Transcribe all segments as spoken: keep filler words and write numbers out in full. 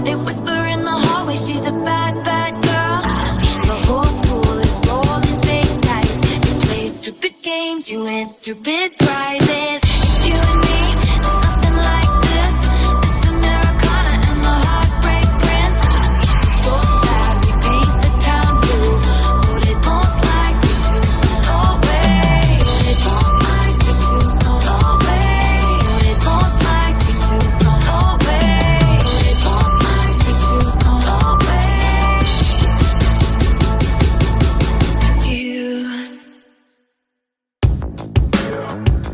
They whisper in the hallway, she's a bad, bad girl. The whole school is rolling fake dice. You play stupid games, you win stupid prizes. It's you and me, there's nothing like this. This Americana and the Heartbreak Prince. So sad, we paint the town blue, but it most likely to. No way, it most likely to. No way, it most likely to. No way, it most likely to. No way. With you.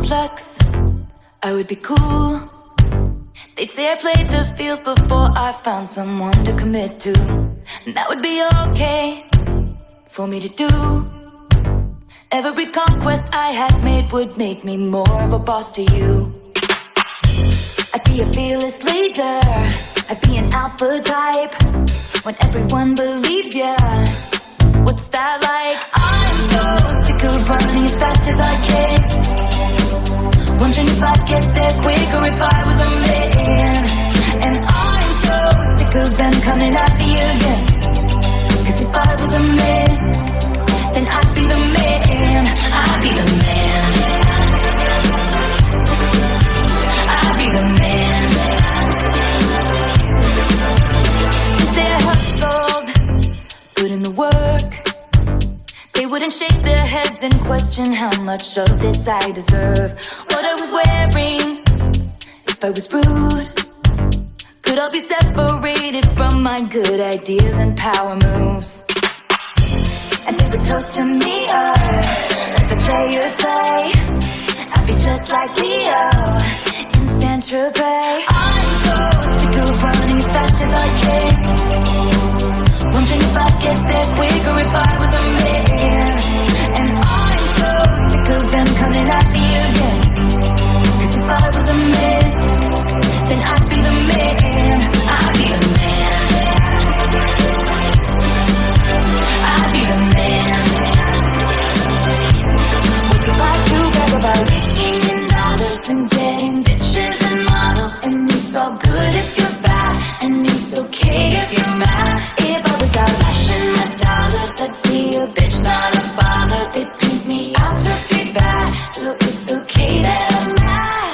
complex, I would be cool. They'd say I played the field before I found someone to commit to, and that would be okay for me to do. Every conquest I had made would make me more of a boss to you. I'd be a fearless leader, I'd be an alpha type, when everyone believes ya. What's that like? I'm so sick of running as fast as I can, wondering if I'd get there quicker if I was a man. And I'm so sick of them coming at me again, cause if I was a man, then I'd be the man. I'd be the man. I'd be the man. If they hustled, put in the work, they wouldn't shake their heads and question how much of this I deserve. What I was wearing, if I was rude, could all be separated from my good ideas and power moves. And they would toast to me, oh, let the players play. I'd be just like Leo in Saint-Tropez. I'm so sick of running as fast as I can, wondering if I'd get there quicker if I was a man. And I'm so sick of them coming at me again, cause if I was a man, then I'd be the man. I'd be the man. I'd be the man. What's it like to brag about making in dollars and getting bitches and models? And it's all good if you're bad, and it's okay if you're mad. If I was out flashing my dollars, I'd be a bitch, not a baller. They paint me out to be bad, so it's okay that I'm mad.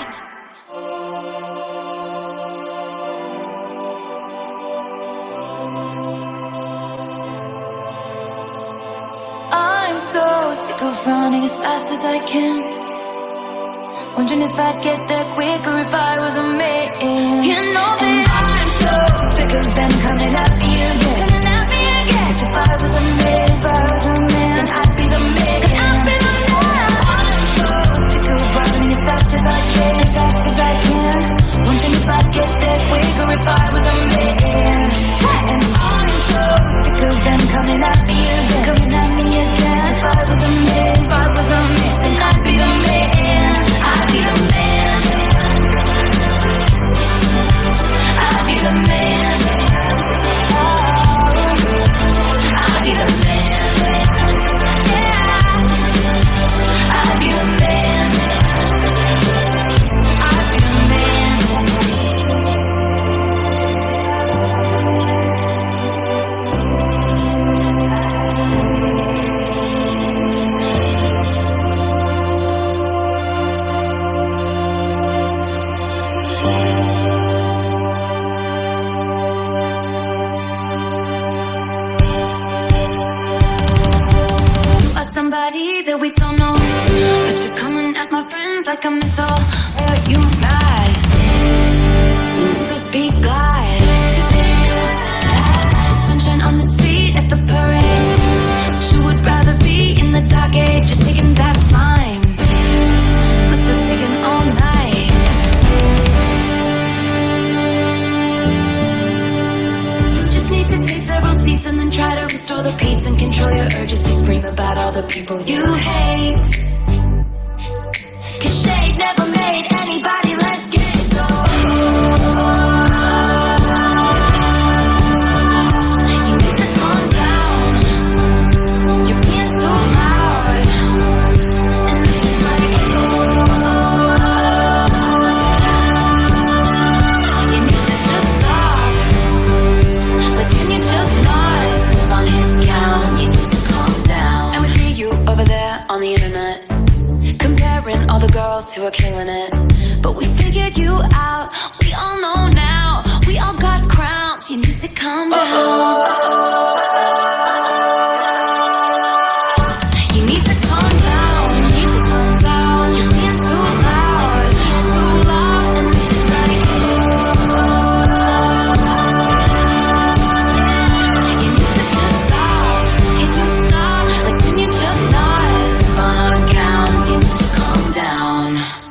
I'm so sick of running as fast as I can, wondering if I'd get there quicker if I was a man. You know that I'm so sick of them coming at me again, coming at me again. Cause if I was a man, if I was a man, then I'd be the man. I'd be the man. I'm so sick of running as fast as I can, as fast as I can, wondering if I'd get there quicker if I was a man. And I'm so sick of them coming at me again, coming at me again. Cause if I was a man, if I was a man, then I'd be the man. I'd be the man. I'd be the man. I'd be the man. Yeah. I'd be the man. I'd be the man. Somebody that we don't know, but you're coming at my friends like a missile. Are you mad? You could be glad. Sunshine on the street at the parade, but you would rather be in the dark age, just taking that time. Must have taken all night. You just need to take several seats and then try to restore the peace and control your urges to scream about all the people you hate. Cause shade never made anybody less gay, so you need to calm down. You're being too loud, and it's like you need to just stop. Like, can you just not step on his gown? You need to calm down. And we see you over there on the internet, comparing all the girls who are killing it. But we figured you out, we all know now. We all got crowns, you need to calm down. You need to calm down, you need to calm down. You're being too loud, being too loud. And it's like, you need to just stop. Can you stop? Like, can you just not step on our gowns? You need to calm down.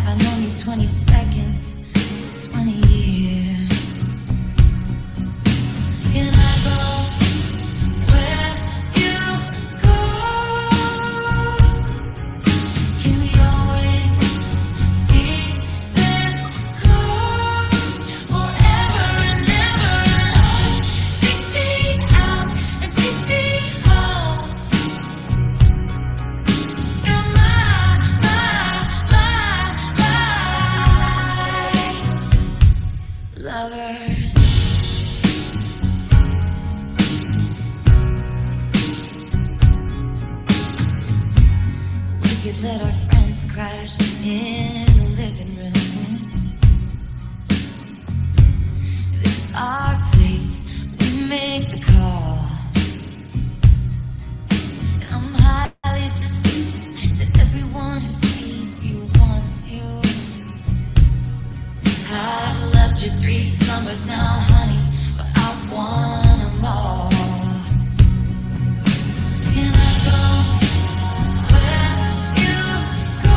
have on only twenty seconds, twenty years. Can I go where you go? Can we always be this close forever and ever? Take me out and take me home. You're my, my, my, my lover. We could let our friends crash in the living room. This is our place, we make the call. And I'm highly suspicious that everyone who sees you wants you. I've loved you three summers now, honey, but I want them all. Can I go where you go?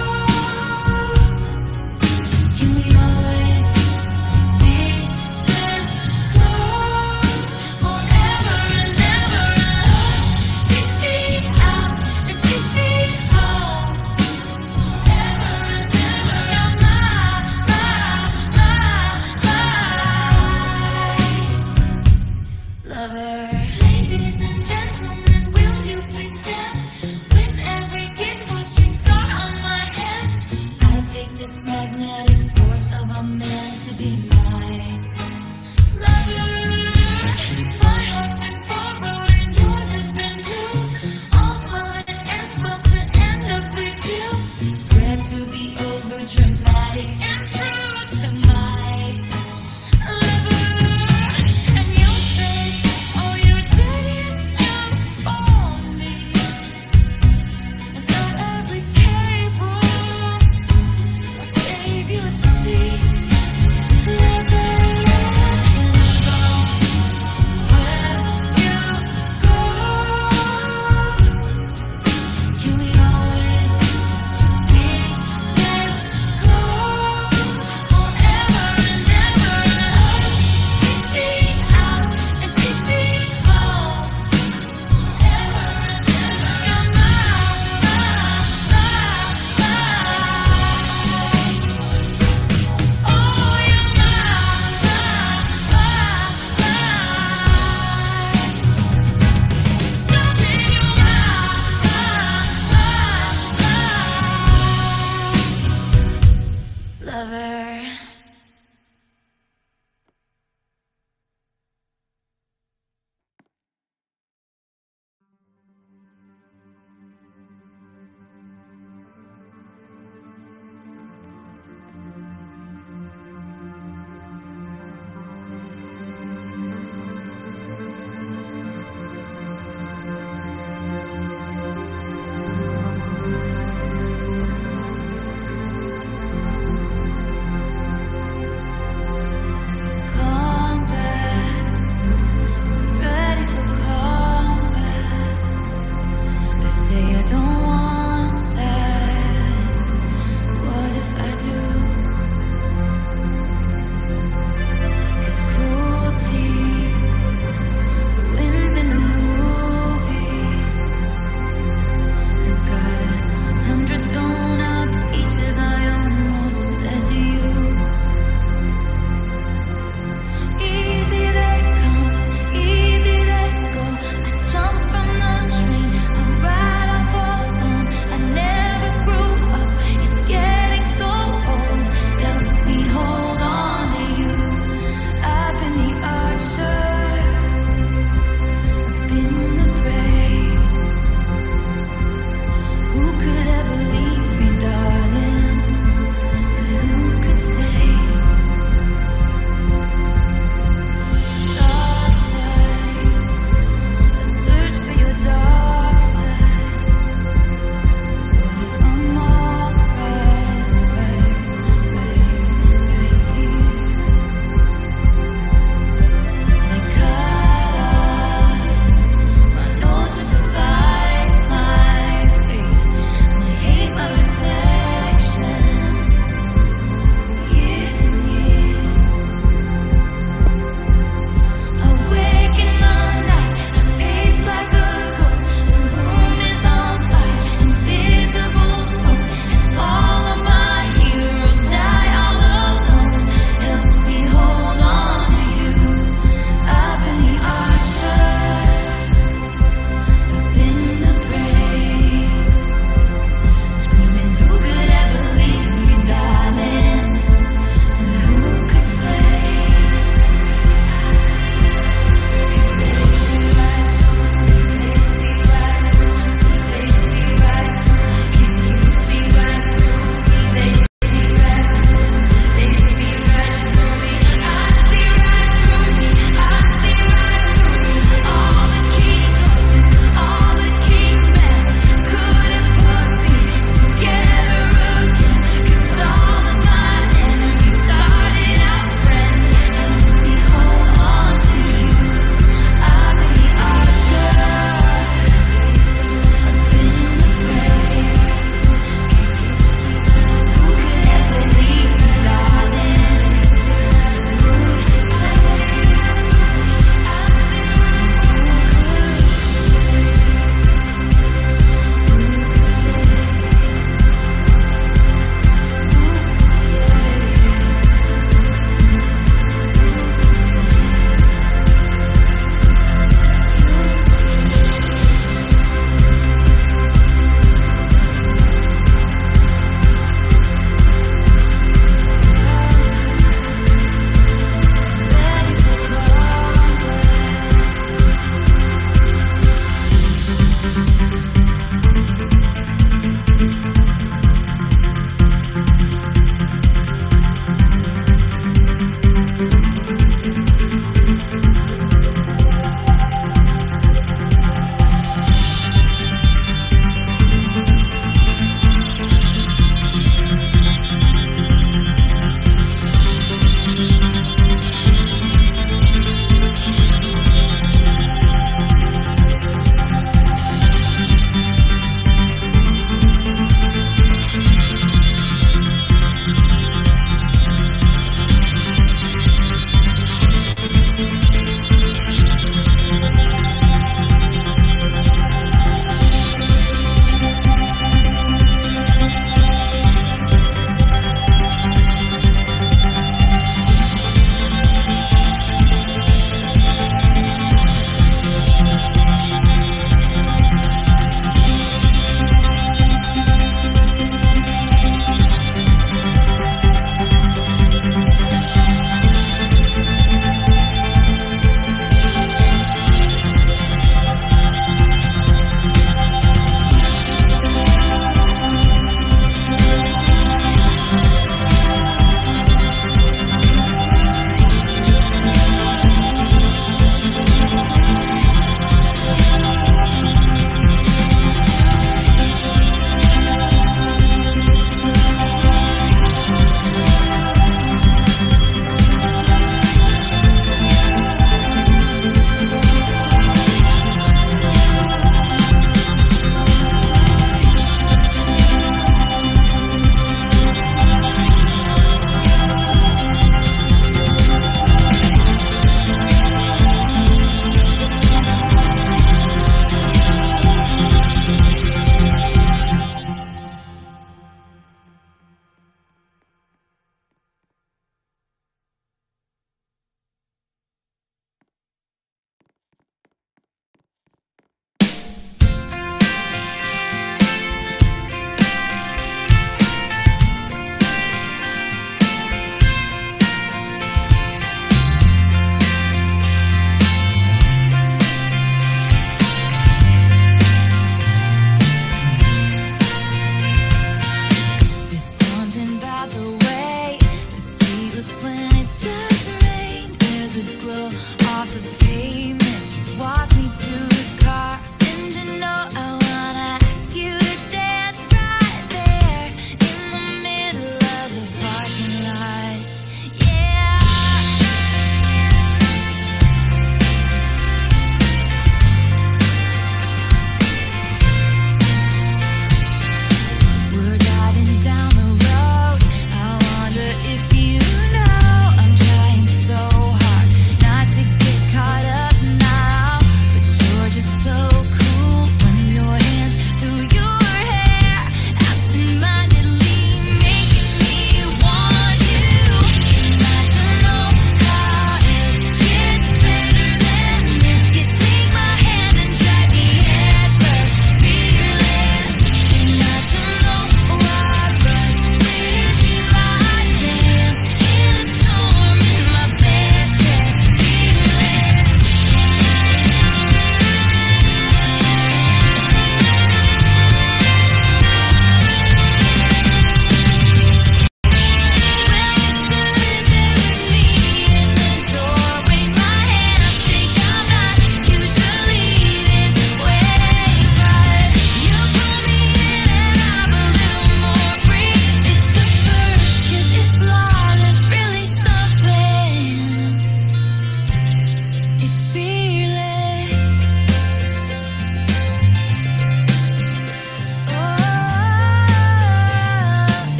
Can we always be this close forever and ever? Take me out and take me home forever and ever. You're my, my, my, my lover. Ladies and gentlemen, will you please stand? With every guitar string star on my head, I take this magnetic force of a man to be mine. Lover, my heart's been borrowed and yours has been new. All swollen and swell to end up with you. Swear to be over dramatic and true to my lover. And you'll say all your dirtiest jokes for me. And at every table I'll save you a seat. Lover, can I go where you go? Can we always be this close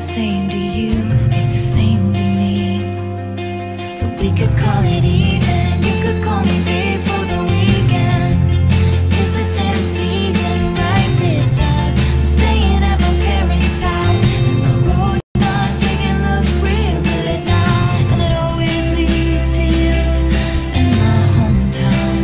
same to you, it's the same to me. So we could call it even. You could call me babe for the weekend. 'Tis the damn season right this time. I'm staying at my parents' house, and the road not taking looks real good now. And it always leads to you in my hometown.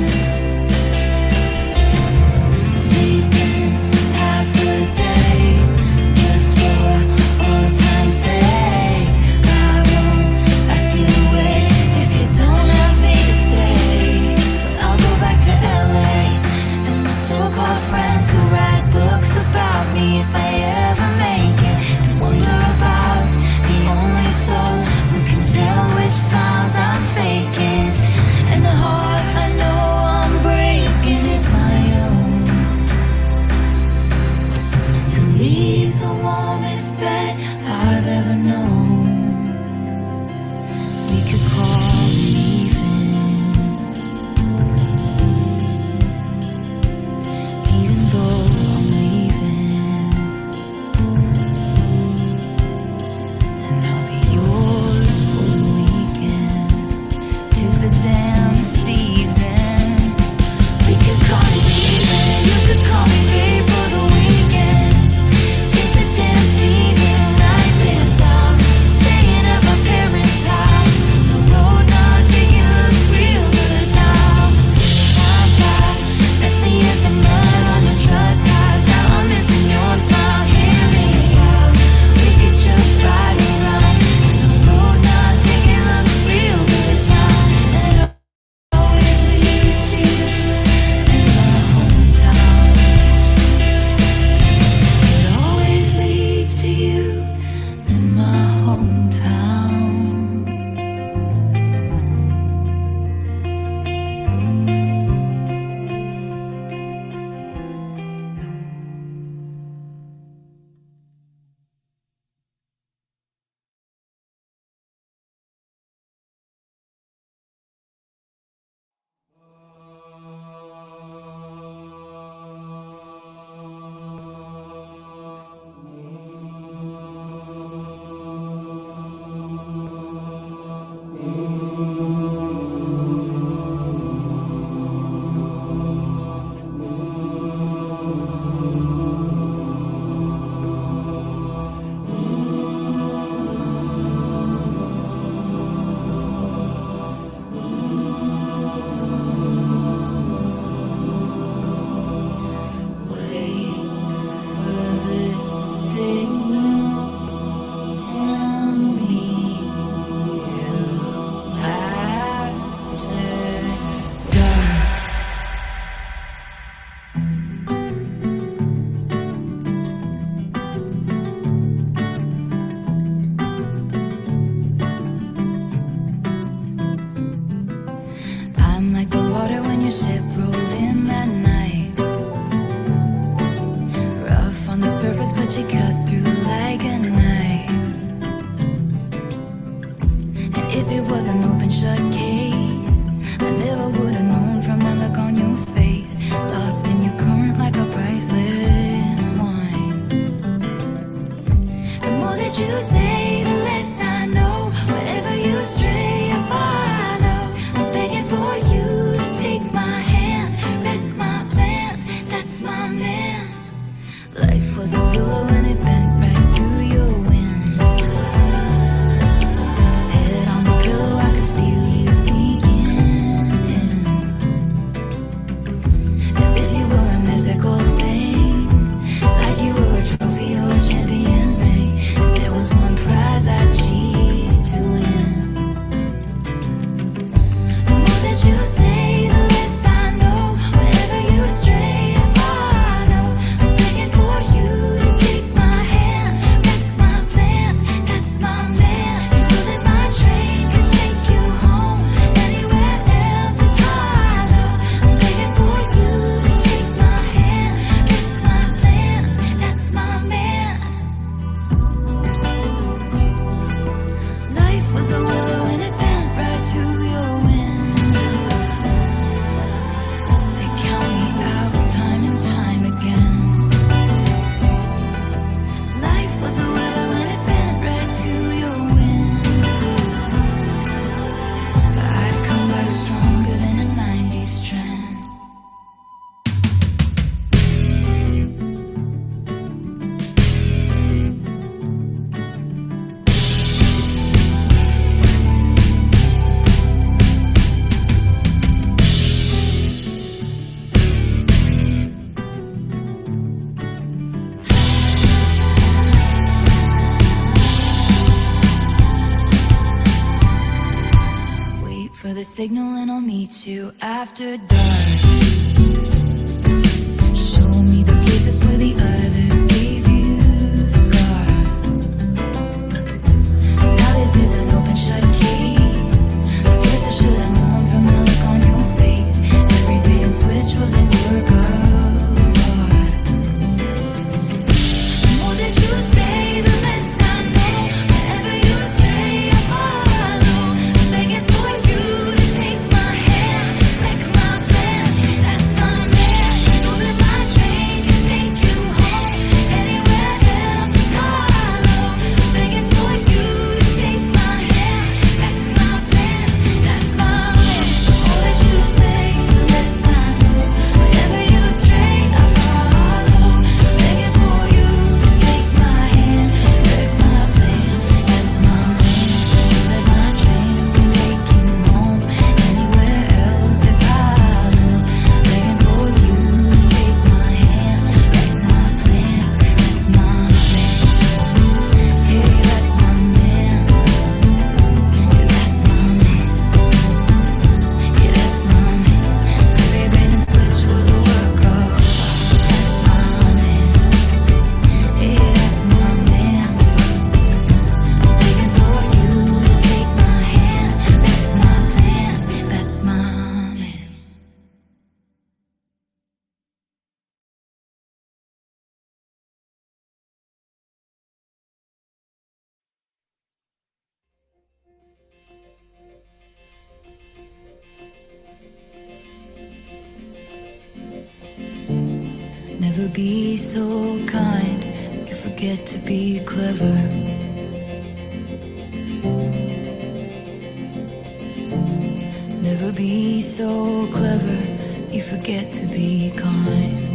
Sleeping half the day just for old time's sake. I won't ask you to wait if you don't ask me to stay. So I'll go back to L A and my so-called friends who write books about me if I ever make it, and wonder about the only soul who can tell which smiles I'm faking. And the heart I know I'm breaking is my own. To leave the warmest bed I've ever known. We could call it even. Even though I'm leaving, and I'll be yours for the weekend. 'Tis the damn season. We could call it even. You could call me babe for the weekend. 'Tis the damn season right this time. I'm staying at my parents' house, and the road not taking looks real good now. Time flies, messy as the mud on the truck tires. Now I'm missing your smile, hear me out. We could just ride around, and the road not taking looks real good now. And it always leads to you in my hometown. It always leads to you in my hometown. Wait for this signal, and I'll meet you after dark. I'm like the water when your ship rolled in that night. Rough on the surface, but you cut through like a knife. And if it was an open shut case, I never would have known from the look on your face. Lost in your current like a priceless wine. The more that you say, the less I know. Wherever you stray, I follow. I'm begging for you to take my hand, wreck my plans, that's my man. Life was a willow and it bent right to your wind. Head on the pillow, I could feel you sneeze. for the signal and I'll meet you after dark. Show me the places where the others gave you scars. Now this is an open shut case. I guess I should have known from the look on your face. Every bait and switch was a work of art. The more that you say, the less I know. Wherever you stay, I follow. I'm begging for you to take my hand, make my plans. That's my man. Know that my train can take you home. Anywhere else is hollow. I'm begging for you to take my hand, make my plans. That's my man. The more that you say, the less I know. Wherever you stray, I follow. I'm begging for you to take my hand, make my plans. That's my man. Know that my train can take you home. Anywhere else is hollow. Begging for you to take my hand, make my plans. That's my man. Hey, that's my man. Yeah, that's my man. Yeah, that's my man. Every bait and switch was a work of art. That's my man. Hey, that's my man. Begging for you to take my hand, make my plans. That's my man. Never be so kind, you forget to be clever. Never be so clever, you forget to be kind.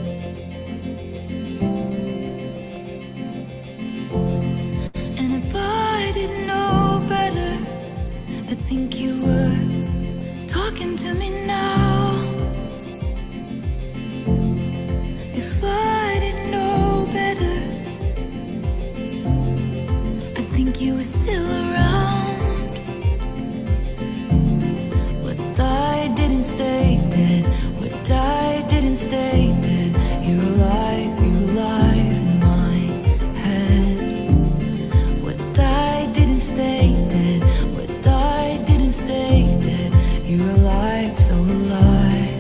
And if I didn't know better, I'd think you were talking to me now. If I didn't know better, I think you were still around. What died didn't stay dead. What died didn't stay dead. You're alive, you're alive in my head. What died didn't stay dead. What died didn't stay dead. You're alive, so alive.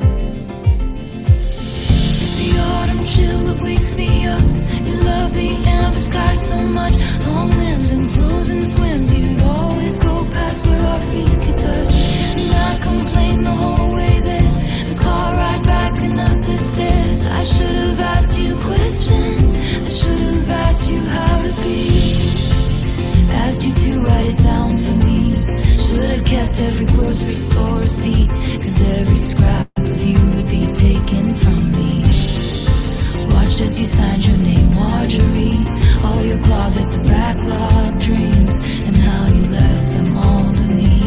The autumn chill that wakes me up. You love the amber sky so much. Long limbs and frozen swims. You'd always go past where our feet could touch. And I complained the whole way there. The car ride back and up the stairs. I should have asked you questions. I should have asked you how to be. Asked you to write it down for me. Should have kept every grocery store receipt. Cause every scrap of you would be taken from me. Watched as you signed your name, Marjorie. All your closets of backlog dreams. And how you left them all to me.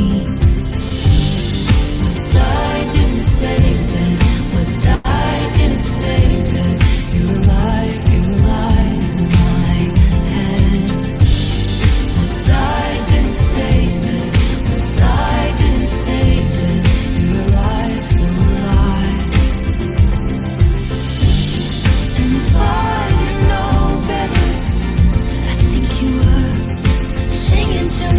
What died didn't stay dead. What died didn't stay dead. You're alive, you're alive in my head. What died didn't stay dead. What died didn't stay dead. You're alive, so alive. And if I didn't know better, I think you were singing to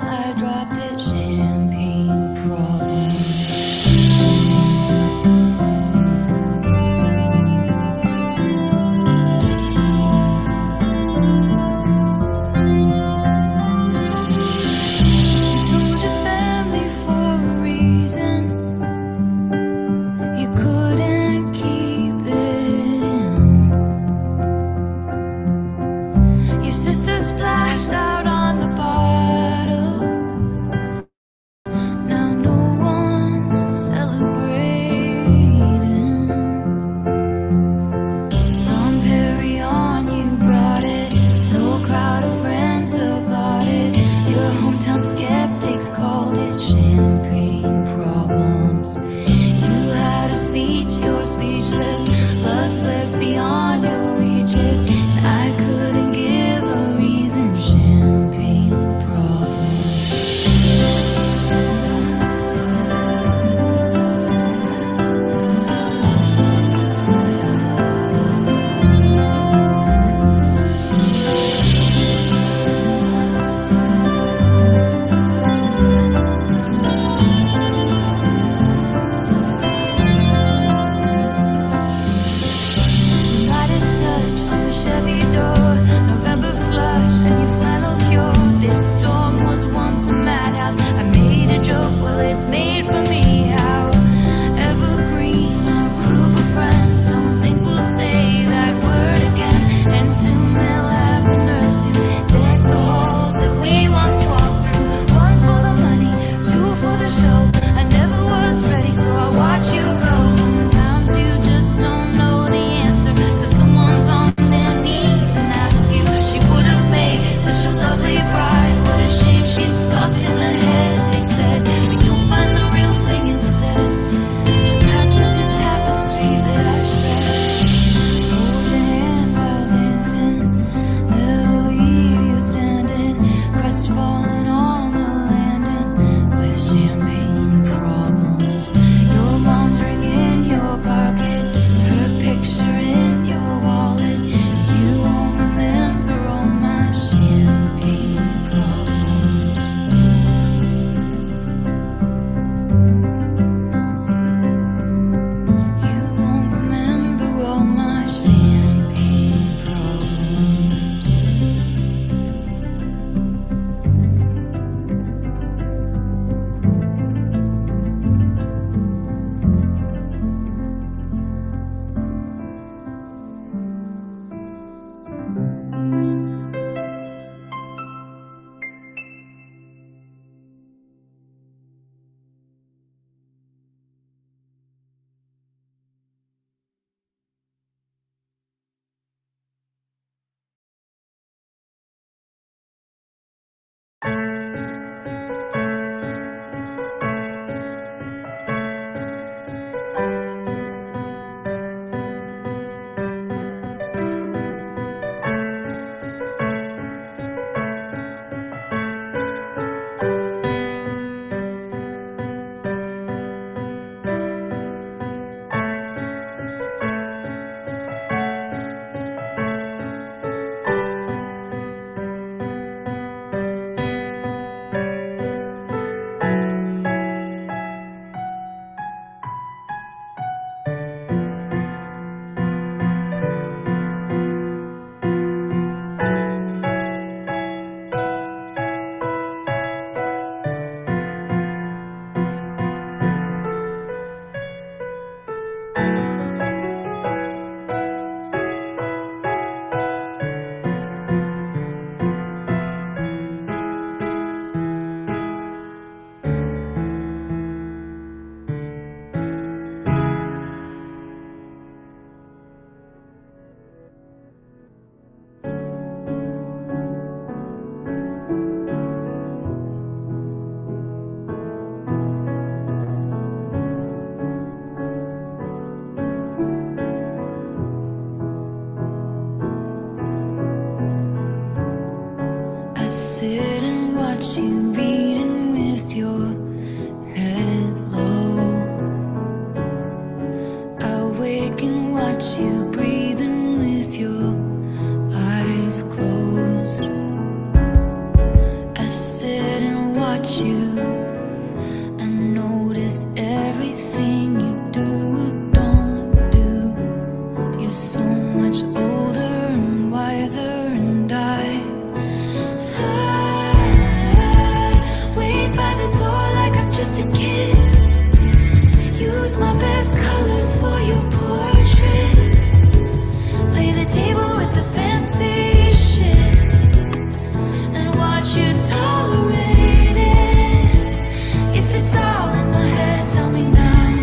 glass, I dropped it. Champagne problem. You told your family for a reason. You couldn't keep it in. Your sister splashed out on the bottle. at you and notice everything you do, don't do. You're so much older and wiser, and I, I wait by the door like I'm just a kid. Use my best colors for your portrait. Lay the table with the fancy shit and watch you tolerate it. If it's all in my head, tell me now.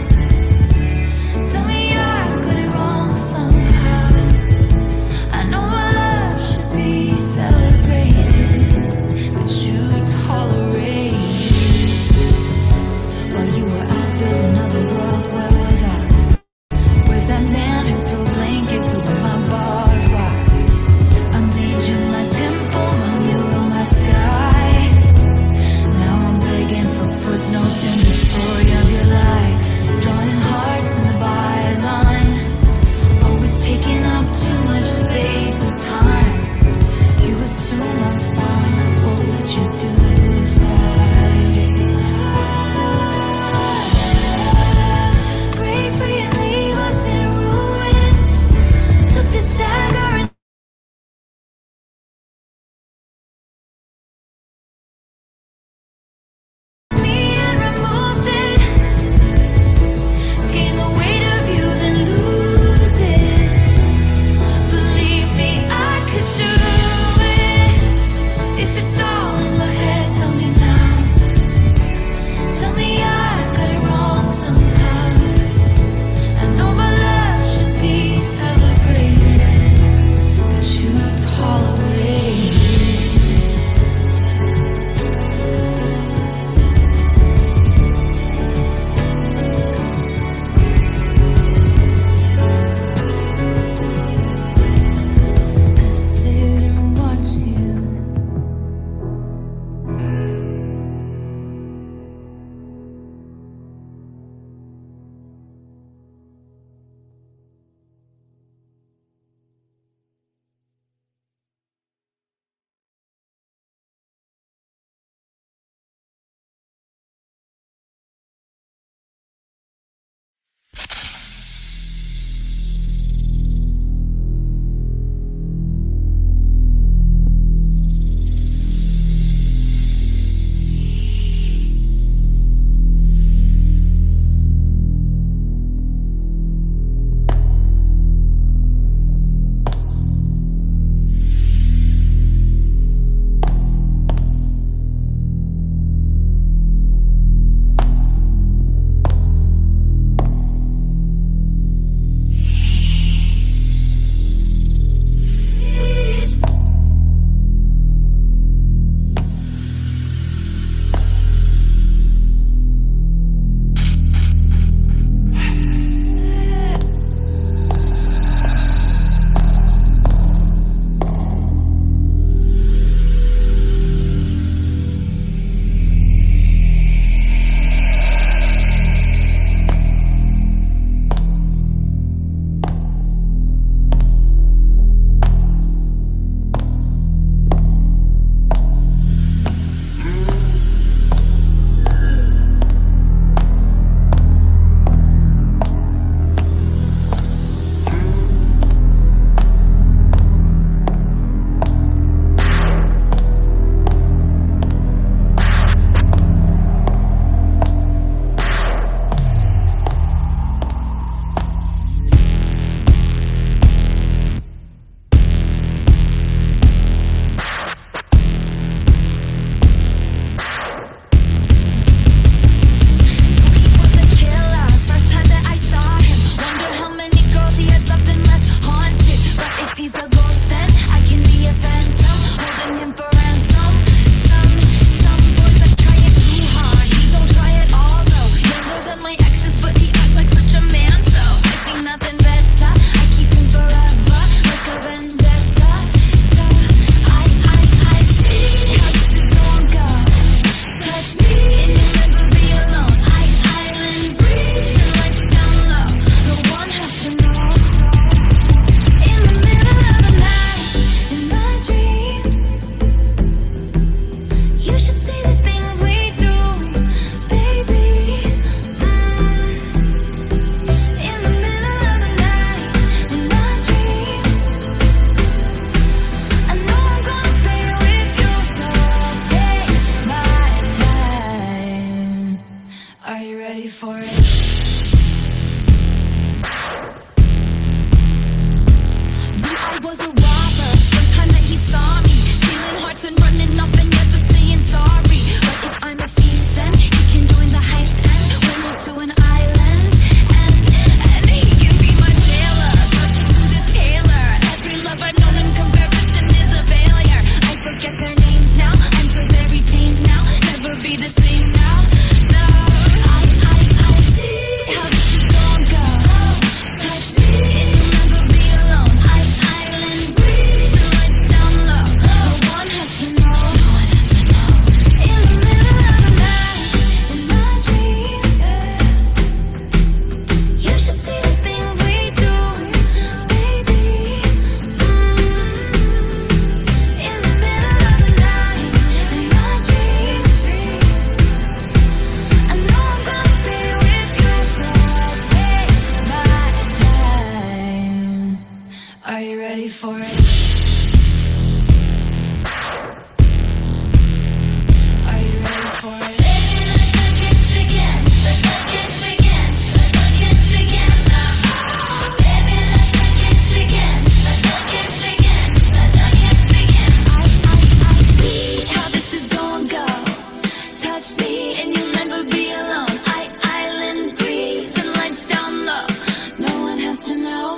touch me and you'll never be alone. I island breeze and lights down low. No one has to know.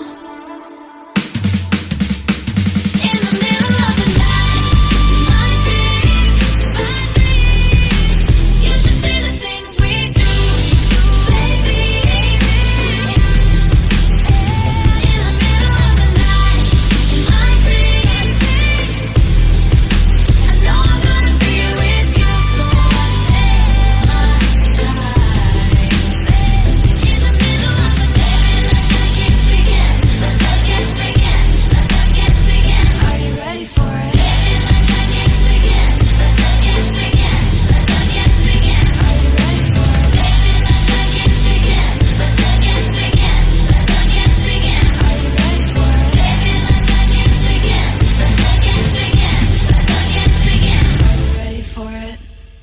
In the middle of the night, my dreams, my dreams. You should see the things we do, baby. In the middle of the night, my dreams. I know I'm gonna be with you, so I take my time. In the middle of the night, let the games begin. Let the games begin. Let the games begin. Are you ready for it? Baby, let the games begin. Let the games begin. Let the games begin. Are you ready for it? Baby, let the games begin. Let the games begin. Let the games begin. Are you ready for it? Baby, let the games begin. Let the games begin. Let the games begin. Are you ready for it?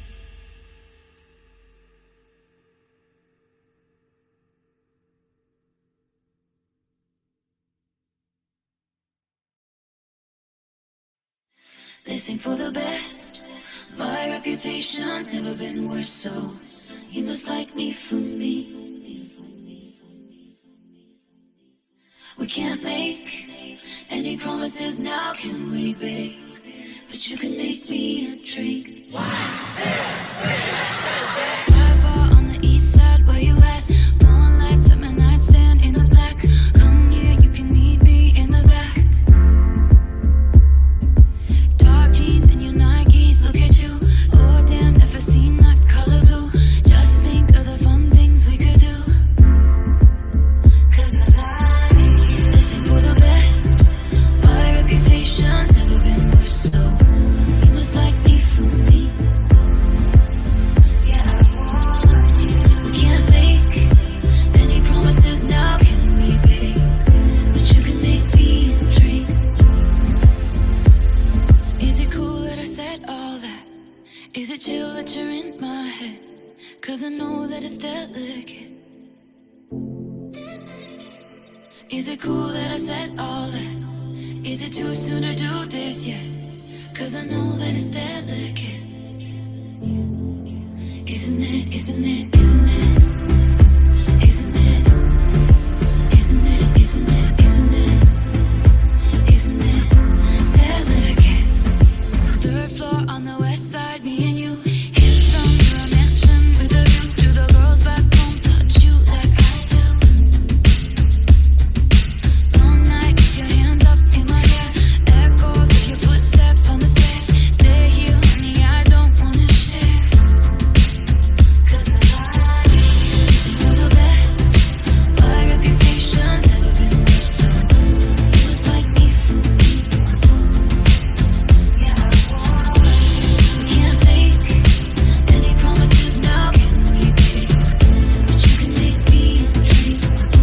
This ain't for the best. My reputation's never been worse, so you must like me for me. We can't make any promises now, can we, babe? But you can make me a drink. Dive bar on the east side, where you at? Phone lights at my nightstand in the black. Come here, you can meet me in the back. Dark jeans and your Nikes, look at you. Oh damn, never seen that color blue. Just think of the fun things we could do. Cause I like you. This ain't for the best. My reputation's never been worse, so you must like me for me. Yeah, I want you. We can't make any promises now, can we, babe? But you can make me a drink. Is it cool that I said all that? Is it chill that you're in my head? Cause I know that it's delicate. Is it cool that I said all that? Is it too soon to do this yet? Cause I know that it's delicate. Isn't it, isn't it, isn't it? Isn't it? Isn't it, isn't it, isn't it? Isn't it delicate? Third floor on the west side, me and you. Hips under a mansion with a view. Do the girls back home touch you like I do? Long night with your hands up in my hair. Echoes of your footsteps on the stairs. Stay here, honey, I don't wanna share. Cause I like you. This ain't for the best. My reputation's never been worse, so you must like me for me. Yeah, I want you. We can't make any promises now, can we, babe? But you can make me a drink.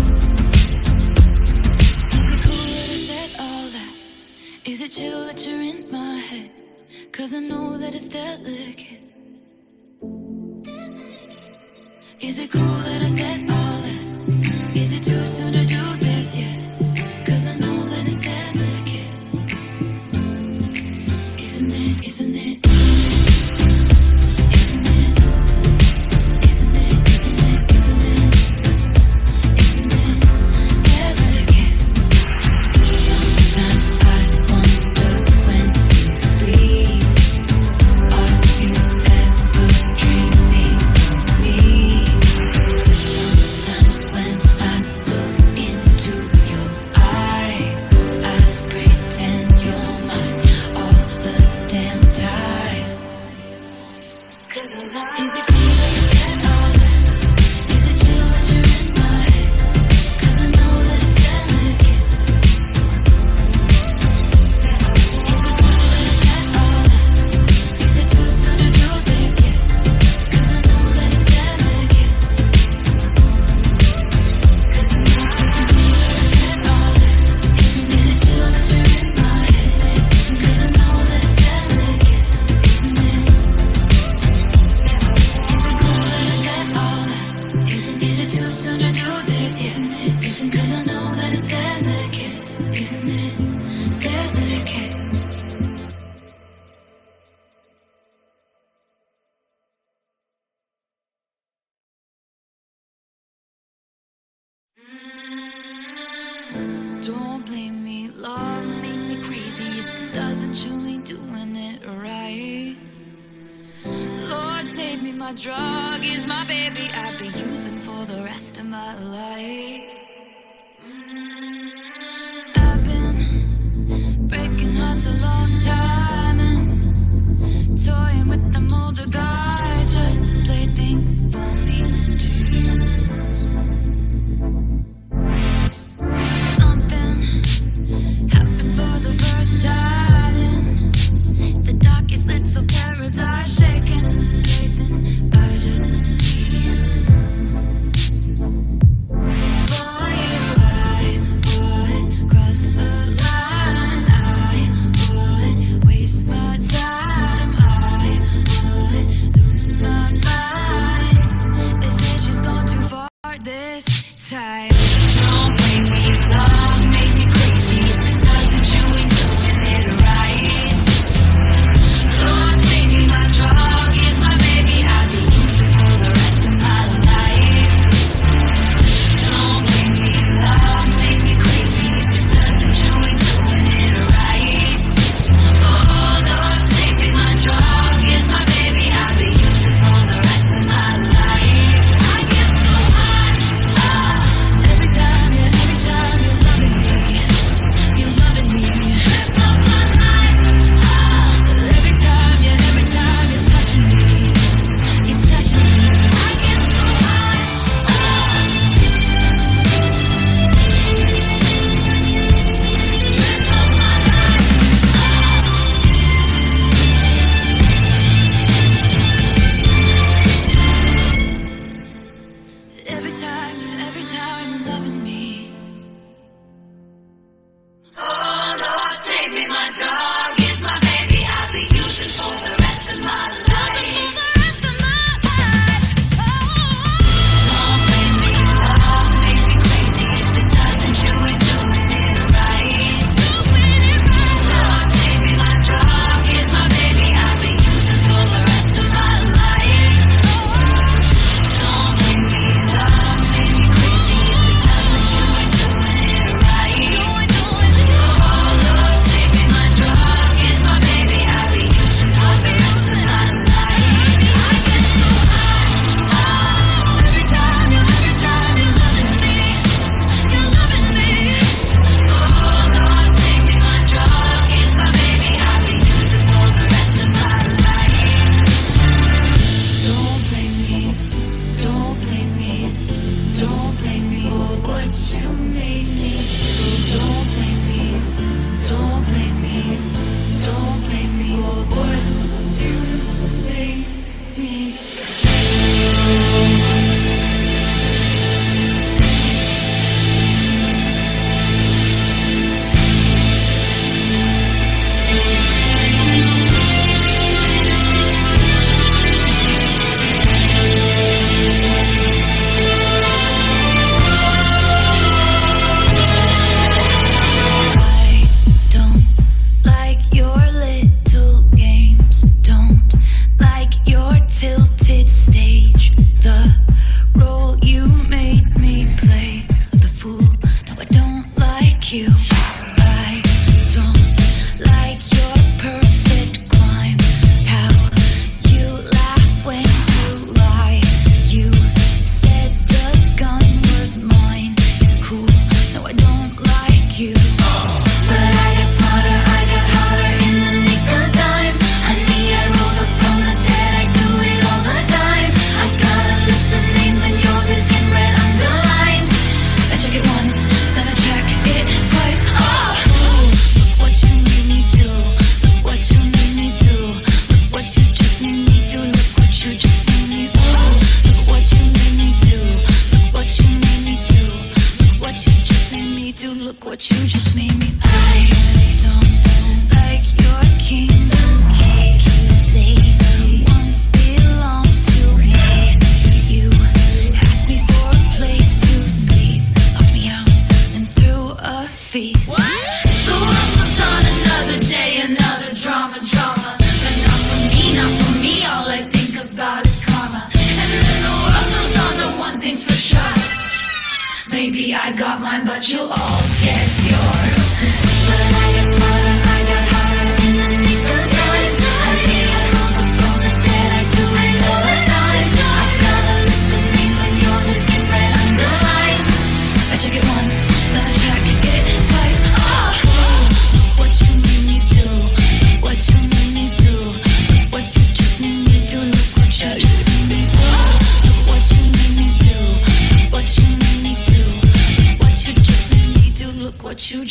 Is it cool that I said all that? Is it chill that you're in my head? Cause I know that it's delicate. Is it cool that I said all that? Is it too soon to do this yet? Cause I know that it's delicate. Isn't it, isn't it, isn't it? Isn't it? Isn't it, isn't it, isn't it? Isn't it delicate? Sometimes I wonder when you sleep, are you ever dreaming of me? Sometimes when I look into your eyes, I pretend you're mine all the damn time. Cause I like. Is it cool that you said all that? Is it chill that you're in my head? Cause I know that it's delicate. Is it cool that I said all that? Is it too soon to do this yet? Cause I know that it's delicate. Cause I like. Is it cool that I said all that? Is it chill that you're in my head? Cause I know that it's delicate. Isn't it? Is it cool my drug, is my baby I'd be using for the rest of my life. I've been breaking hearts a long time and toying with them older guys just to play things for me to use. Something happened for the first time in the darkest little paradise, shaking, pacing. I just need you. For you, I would cross the line. I would waste my time. I would lose my mind. They say she's gone too far this time. Don't blame me, love made me crazy. Doesn't you ain't doing it right? Lord, save me, my drug is my baby. I'll be using for the rest of my life. Don't blame me, love made me crazy. Doesn't you ain't doing it right? Oh, Lord, save me, my drug is my baby. I'll be using for the rest of my life. I get so high, ah, every time, yeah, every time you're loving me, you're loving me. Trip up my life, ah, every time, yeah, every time you're touching me, you're touching me. I get so high, ah, trip up my life, every time, yeah, every time you're loving me. Oh, Lord, save me, my drug is my baby. I'll be using for the rest of my life. For the rest of my life. Oh, don't blame me, love made me crazy. If it doesn't, you ain't doing it right. Doing it right. Lord, save me, my drug is my baby. I'll be using for the rest of my life. Don't blame me, love made me crazy. If it doesn't, you ain't doing it right. You ain't doing it right. Oh, Lord, save me, my drug is my baby. I'll be using for the rest of my life. I get so high, ah, every time, yeah, every time you're loving me, you're loving me. Oh, Lord, save me, my drug is my baby. I'll be using for the rest of my life. Don't blame me, don't blame me, don't blame me for what you made me do. Don't blame me, don't blame me, don't blame me for what you made me. I don't like your little games. Don't like your tilted stage. The role you made me play of the fool. No, I don't like you. I don't like your perfect crime. How you laugh when you lie. You said the gun was mine. Is it cool? No, I don't like you. But I got smarter, I got harder in the nick of time. Honey, I rose up from the dead, I do it all the time. I got a list of names and yours is in red underlined. I check it once, then I check it twice. Oh, look what you made me do. Look what you made me do. Look what you just made me do. Look what you just made me do. Look what you made me do. Look what you made me do. Look what you just made me do. Look what you just made me. I don't like your kingdom keys. They once belonged to me. You asked me for a place to sleep, locked me out and threw a feast. The world moves on another day, another drama, drama. But not for me, not for me. All I think about is karma. And then the world goes on to one thing's for sure. Maybe I got mine, but you'll all get yours. But I got smarter, I got harder in the nick of time. Honey, I rose up from the dead, I do it all the time.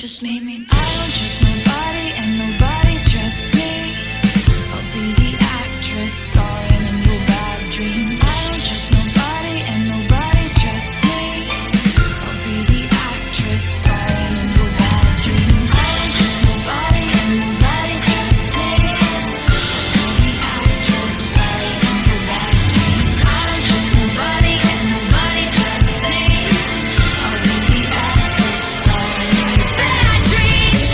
just made me do. I don't trust nobody and nobody trusts me. I'll be the actress starring in your bad dreams. I don't trust nobody and nobody trusts me. I'll be the actress starring in your bad dreams. I don't trust nobody and nobody trusts me. I'll be the actress starring in your bad dreams. I don't trust nobody and nobody trusts me. I'll be the actress starring in your bad dreams.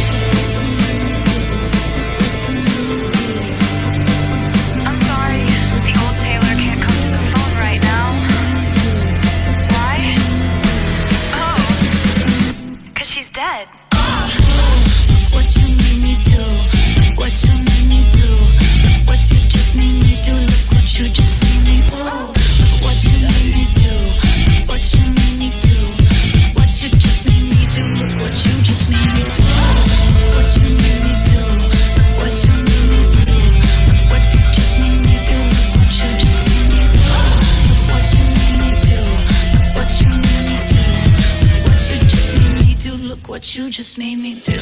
I'm sorry, the old Taylor can't come to the phone right now. Why? Oh, 'cause she's dead. What you made me do, what you made me do, what you just made me do, look what you just made me do. What you made me do, what you made me do, what you just made me do, look what you just made me do. What you made me do, what you made me do, what you just made me do, look what you just made me do. What you made me do, what you made me do, what you just made me do, look what you just made me do.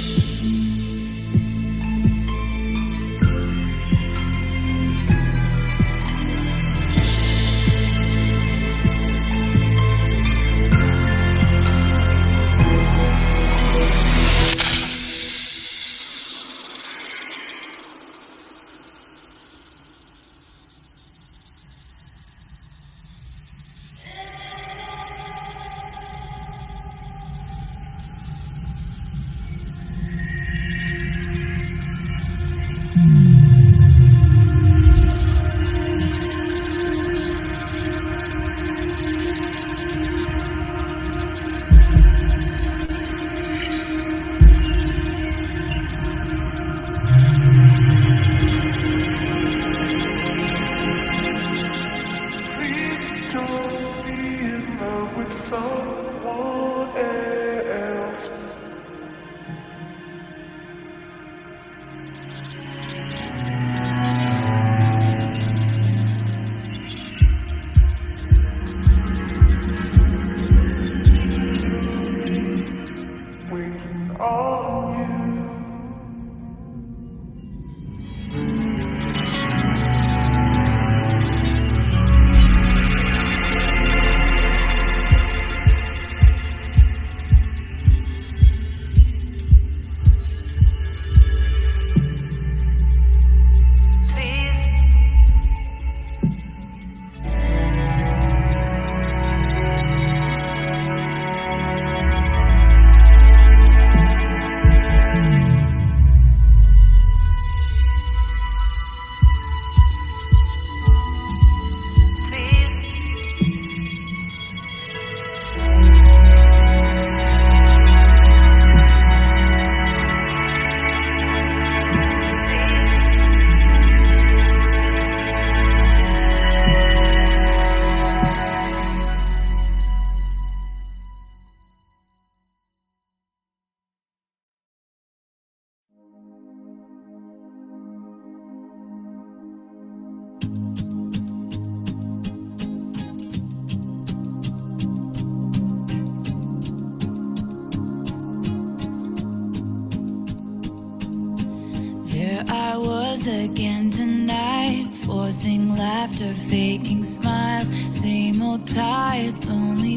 Again tonight, forcing laughter, faking smiles, same old tired, lonely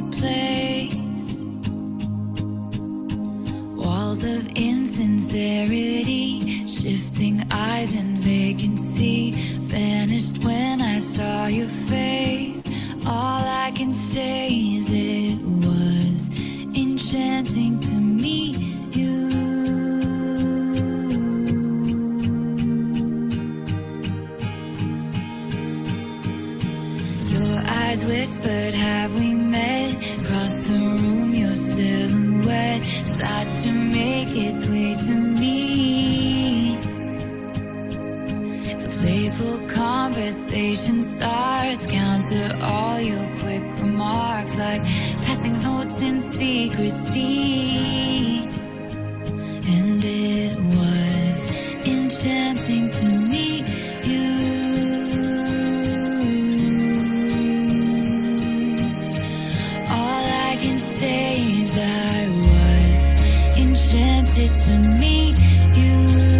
place. Walls of insincerity, shifting eyes and vacancy, vanished when I saw your face. All I can say is it was enchanting to meet you. Whispered, have we met? Across the room, your silhouette starts to make its way to me. The playful conversation starts, counter all your quick remarks, like passing notes in secrecy. And it was enchanting to meet you. Say I was enchanted to meet you.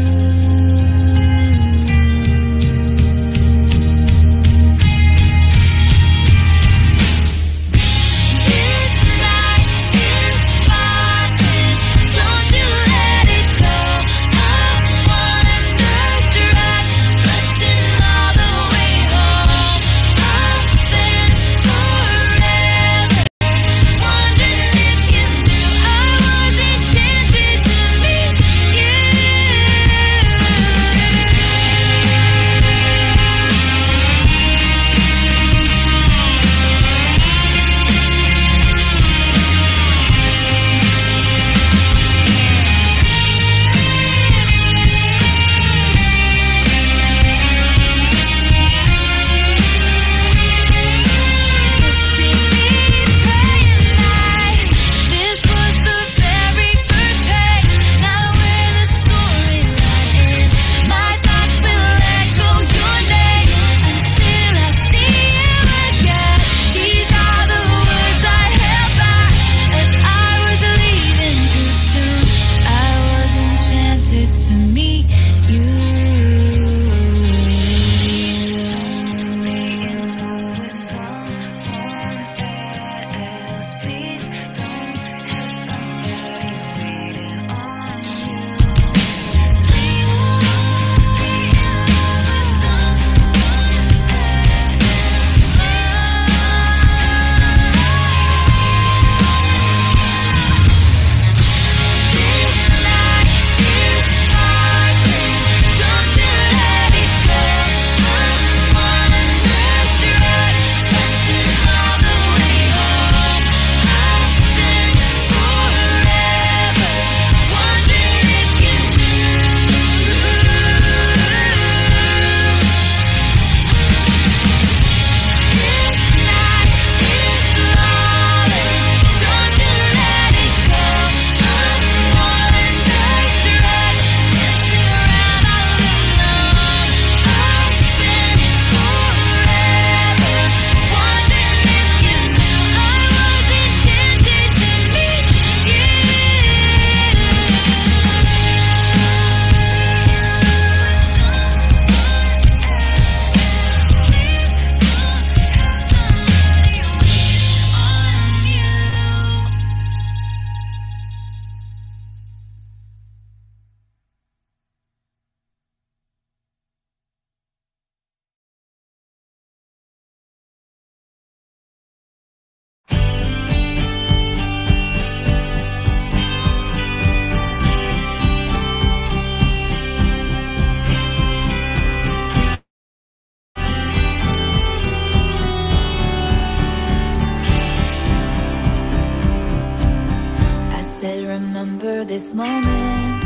Remember this moment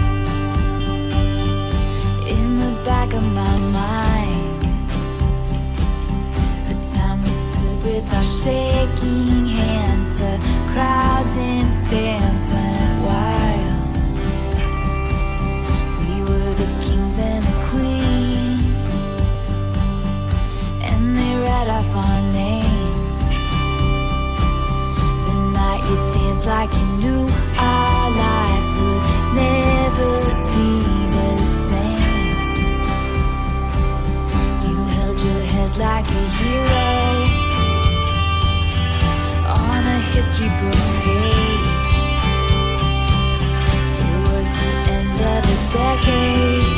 in the back of my mind, the time we stood with our shaking hands, the crowds in stands went wild. We were the kings and the queens, and they read off our names. The night you danced like you knew our lives would never be the same. You held your head like a hero on a history book page. It was the end of a decade,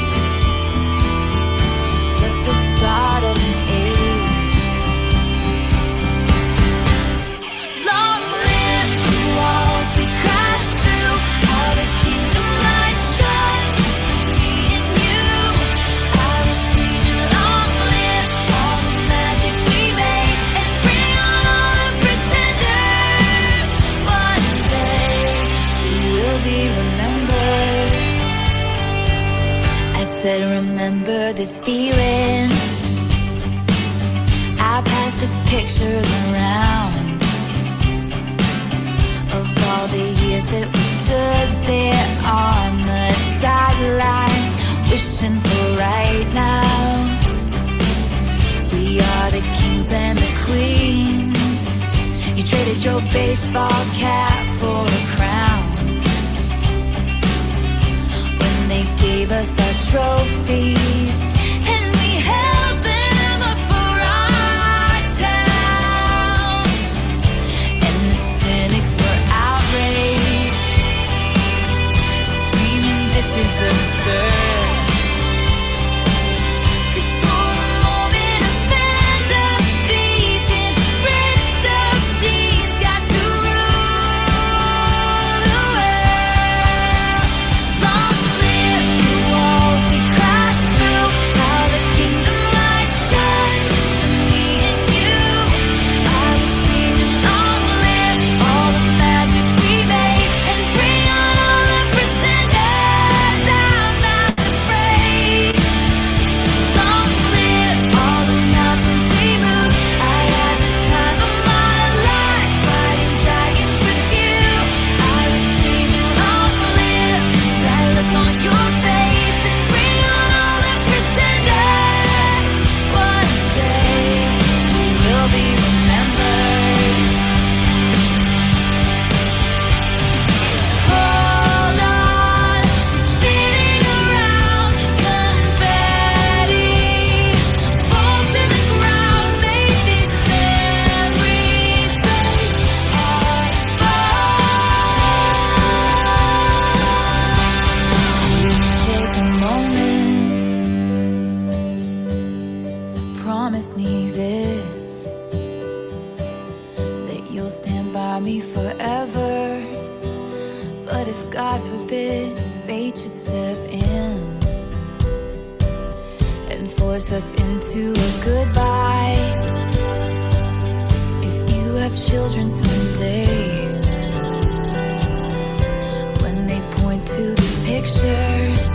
but the start of an age. Long live the walls we crashed through, all the kingdom lights shine just for me and you. I was screaming, long live all the magic we made, and bring on all the pretenders. One day we will be remembered. I said, remember this feeling. I passed the pictures around of all the years that we stood there on the sidelines, wishing for right now. We are the kings and the queens. You traded your baseball cap for a crown. gave us our trophies, and we held them up for our town. And the cynics were outraged, screaming, "This is absurd." Promise me this, that you'll stand by me forever. But if God forbid fate should step in and force us into a goodbye, if you have children someday, when they point to the pictures,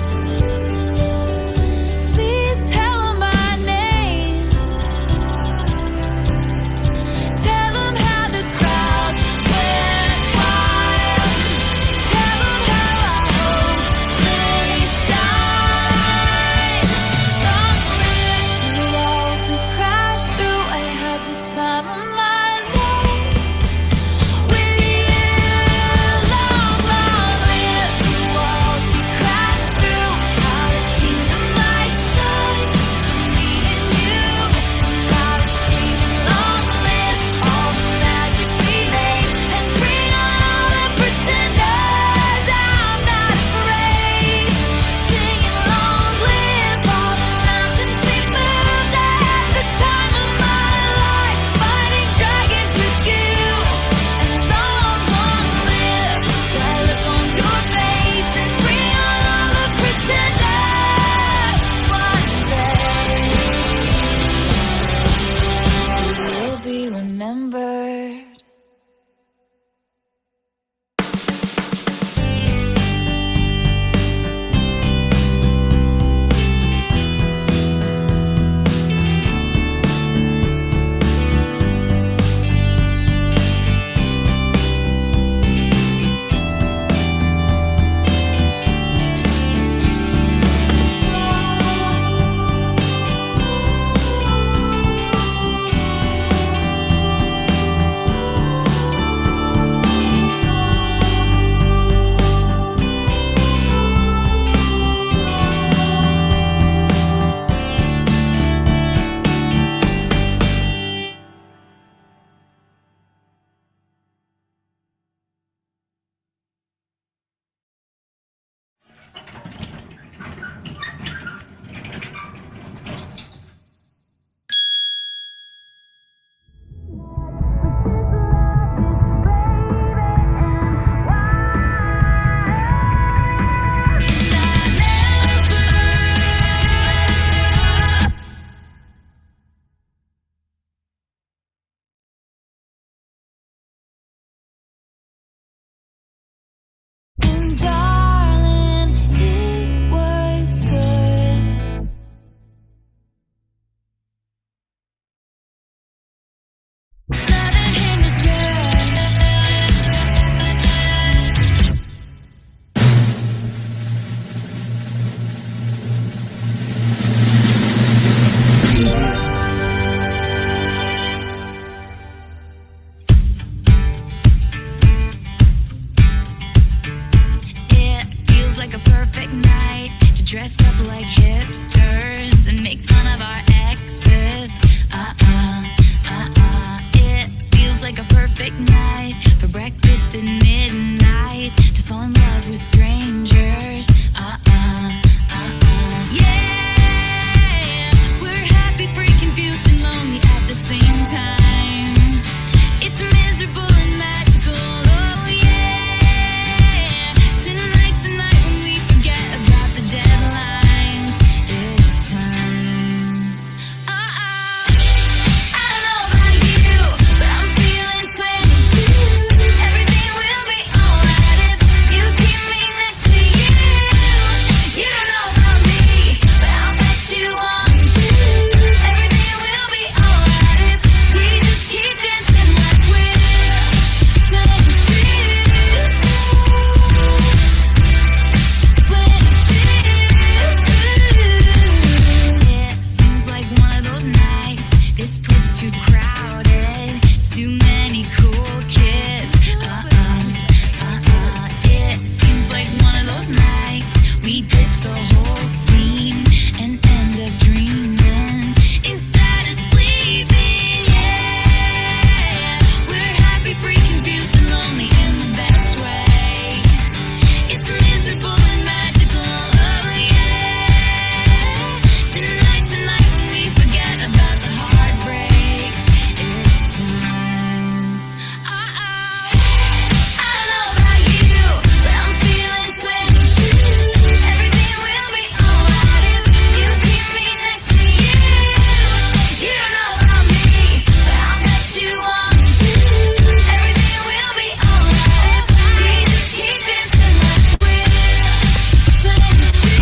dress up like hipsters and make fun of our exes. Uh-uh, uh-uh. It feels like a perfect night for breakfast at midnight, to fall in love with strangers. Uh-uh, uh-uh. Yeah, we're happy, free, confused, and lonely at the same time. It's miserable and magical. Oh yeah. Tonight's the night when we forget about the deadlines. It's time. Uh-uh. I don't know about you, but I'm feeling twenty-two. Everything will be alright if you keep me next to you. You don't know about me, but I'll bet you want to. Everything will be alright if we just keep dancing like we're twenty-two. It seems like one of those nights. This place too crowded, too many cool kids. Uh-uh, uh-uh. It seems like one of those nights we ditch the whole scene and end up dreaming instead of sleeping. Yeah, we're happy, free, confused, and lonely in the best way. It's miserable and magical. Oh yeah. Tonight, tonight when we forget about the heartbreaks, it's time. Uh-oh. I don't know about you, but I'm feeling twenty-two. Everything will be alright if you keep me next to you. You don't know about me, but I'll bet you want to. Everything will be alright if we just keep dancing like we're twenty-two.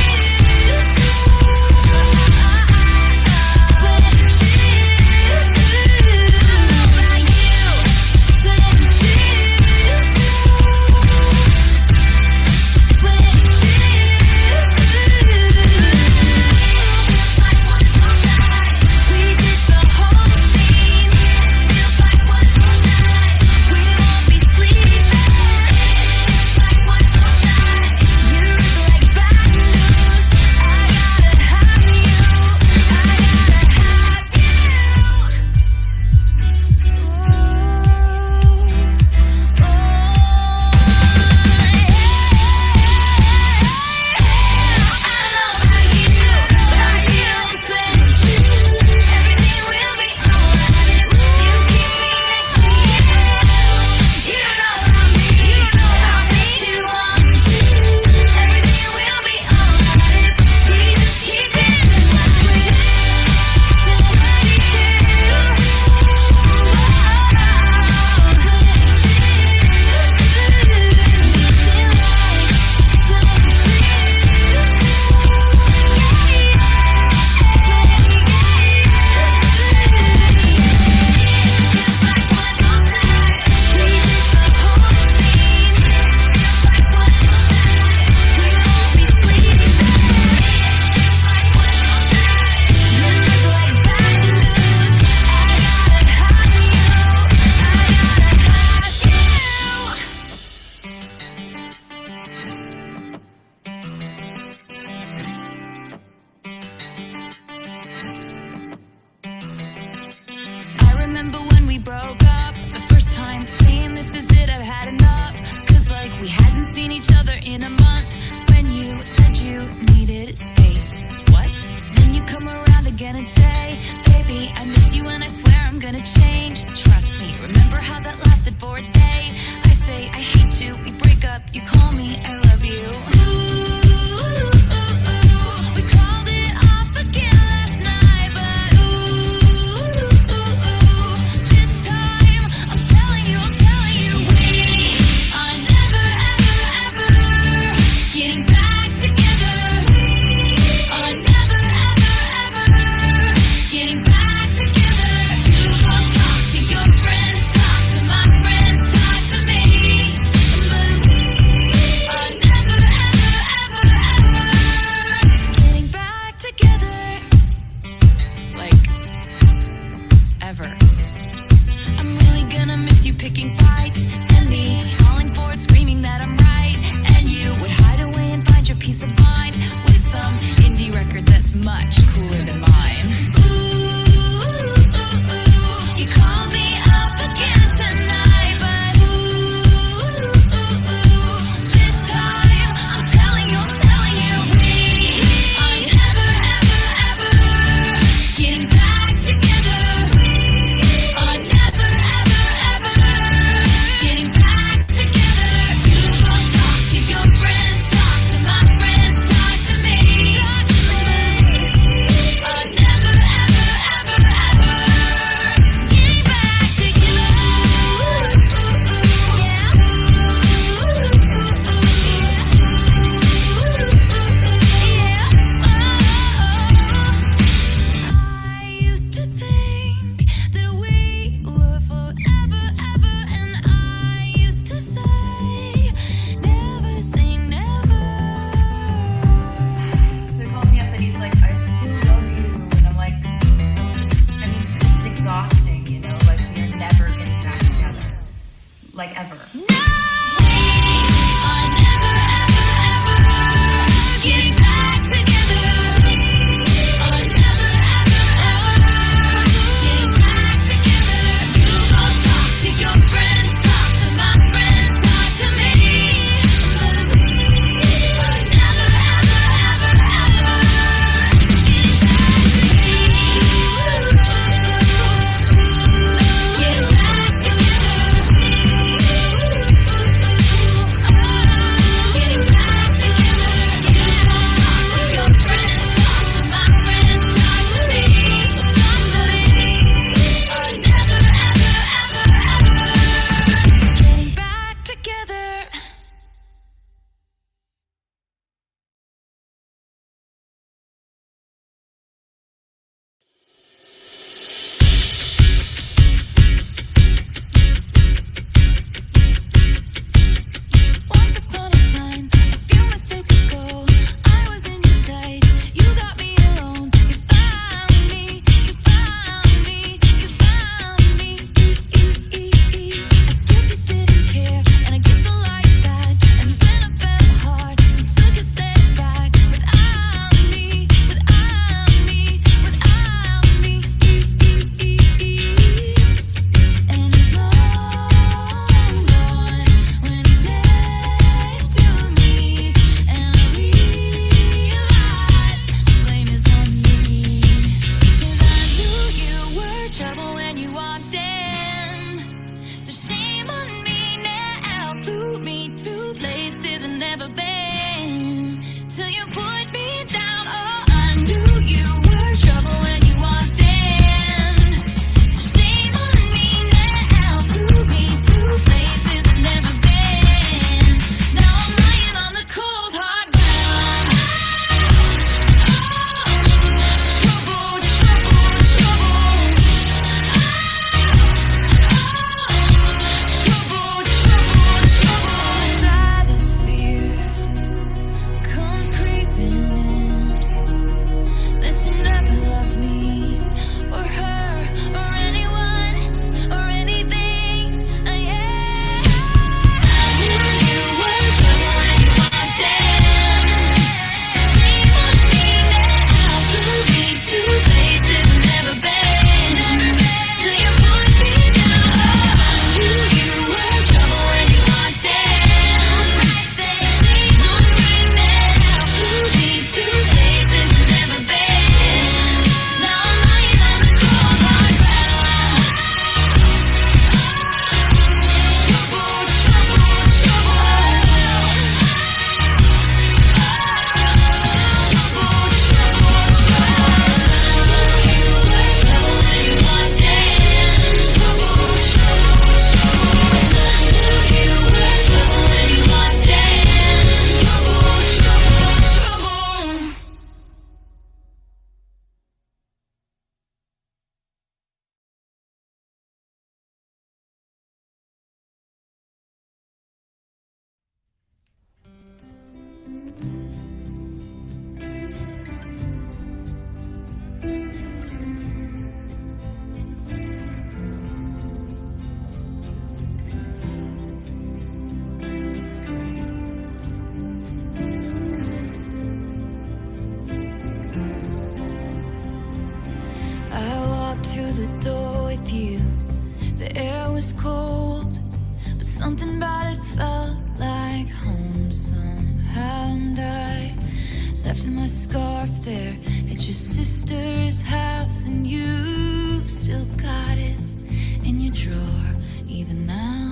I remember when we broke up, the first time saying this is it, I've had enough. Cause like we hadn't seen each other in a month. When you said you needed space, what? Then you come around again and say, baby, I miss you and I swear I'm gonna change. Trust me, remember how that lasted for a day? I say I hate you, we break up, you call me, I love you. Ooh, ooh, ooh, we called it off again last night, but ooh, ooh, ooh, this time I'm telling you, I'm telling you, we are never, ever, ever getting back together. Are never, ever, ever getting back together. You go talk to your friends, talk to my friends, talk to me, but are never, ever, ever, ever getting back together. Like, ever. I'm really gonna miss you picking fights and me falling for it, screaming that I'm right, and you would hide away and find your peace of mind with some indie record that's much cooler than mine. Ooh, ooh, ooh, you call me up again tonight, but ooh, ooh, ooh, this time I'm telling you, I'm telling you, we are never, ever, ever getting back together. Are never, ever, ever getting back together. You go talk to your friends, talk to my friends, talk to me. Are never, ever, ever, ever getting back together. I used to think that we were forever, ever, and I used to say, never say never. So he calls me up and he's like, I still love you. And I'm like, I'm just, I mean, this is exhausting, you know? Like, we are never getting back together. Like, ever. No, we are never, ever, ever getting back together. Are never, ever, ever getting back together. You go talk to your friends, talk to my friends, talk to me. Are never, ever, ever, ever getting back together. Get back together. was cold, but something about it felt like home somehow. And I left my scarf there at your sister's house, and you still got it in your drawer even now.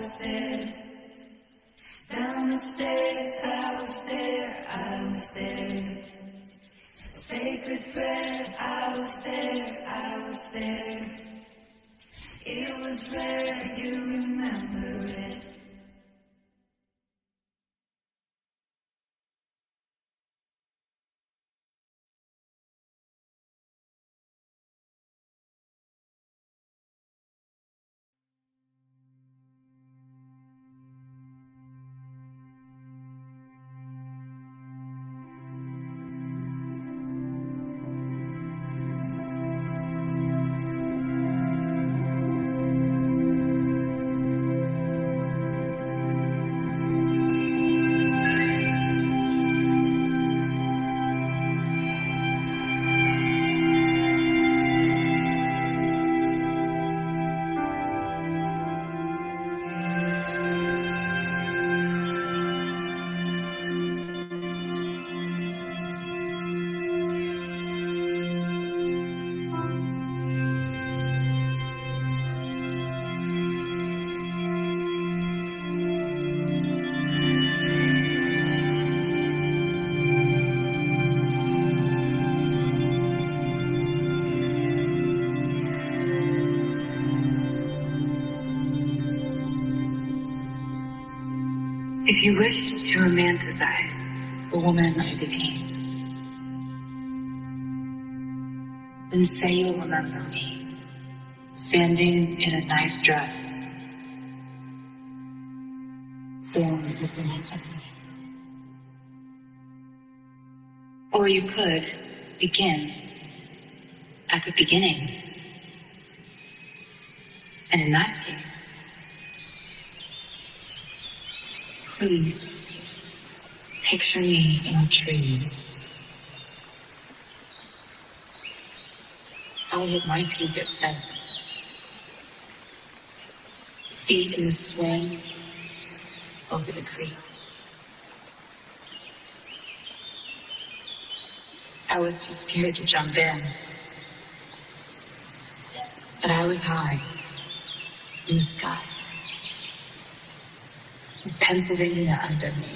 was there. Down the stairs, I was there, I was there. Sacred prayer, I was there, I was there. It was rare, you remember it. If you wish to romanticize the woman I became, then say you'll remember me, standing in a nice dress, form is innocent. Or you could begin at the beginning. And in that case, please picture me in the trees. I'll hit my peak at seven. Feet in the swing over the creek. I was too scared to jump in. But I was high in the sky, with Pennsylvania under me.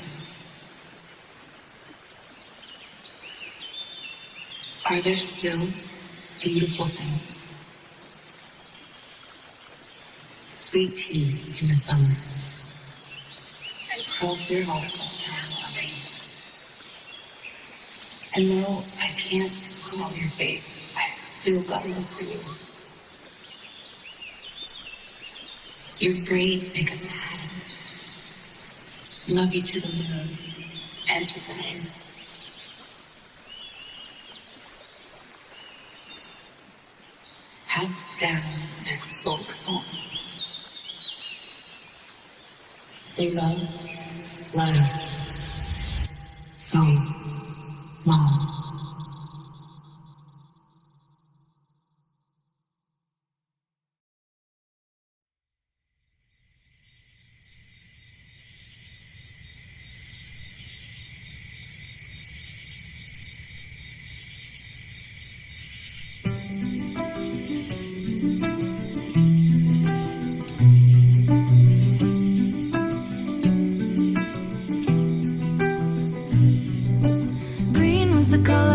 Are there still beautiful things? Sweet tea in the summer, and cross your heart town loving. And though I can't call your face, I've still got love for you. Your braids make a pattern. Love you to the moon and to Zion. Passed down like folk songs. Their love lasts so long. The color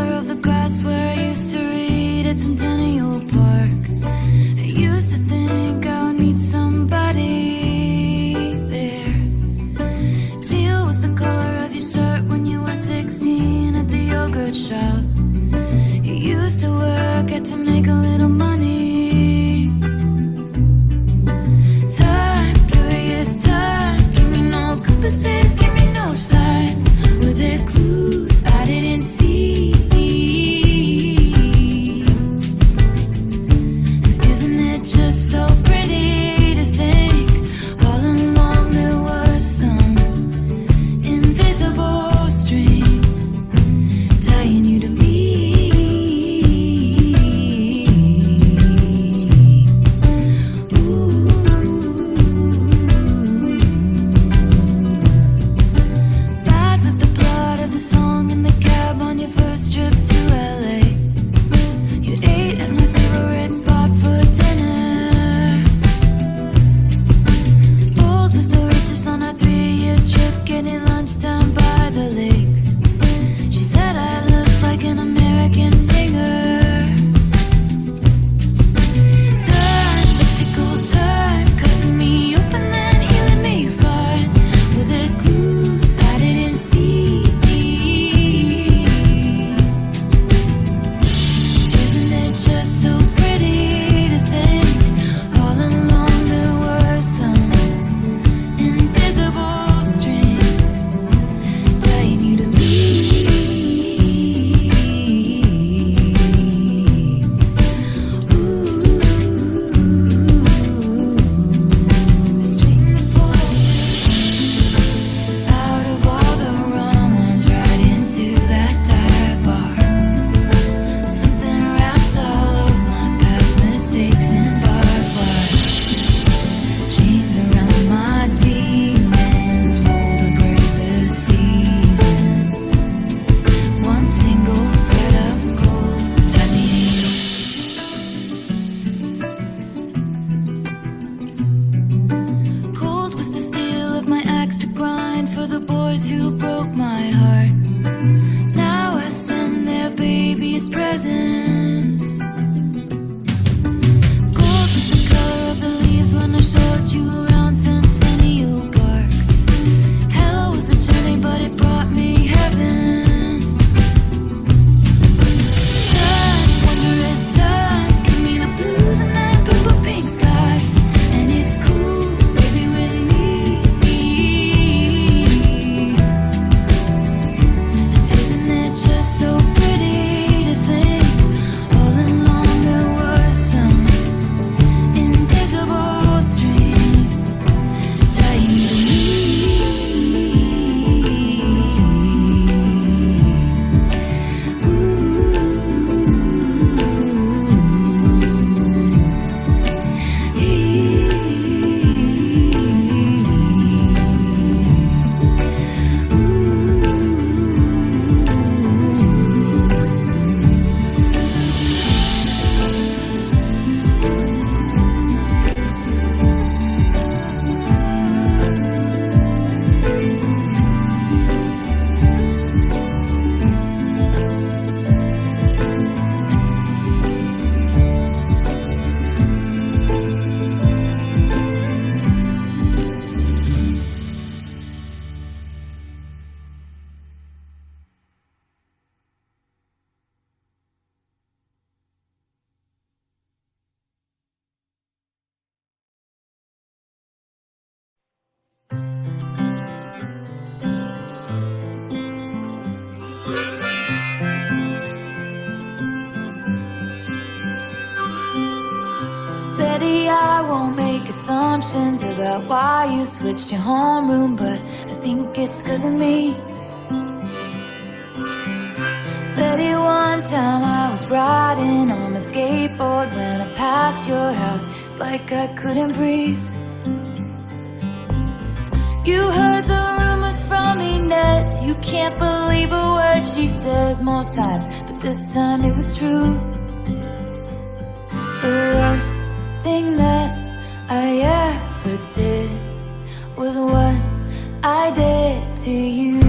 questions about why you switched your homeroom, but I think it's 'cause of me. Betty, one time I was riding on my skateboard when I passed your house. It's like I couldn't breathe. You heard the rumors from Inez. You can't believe a word she says most times, but this time it was true. The worst thing that I ever did was what I did to you.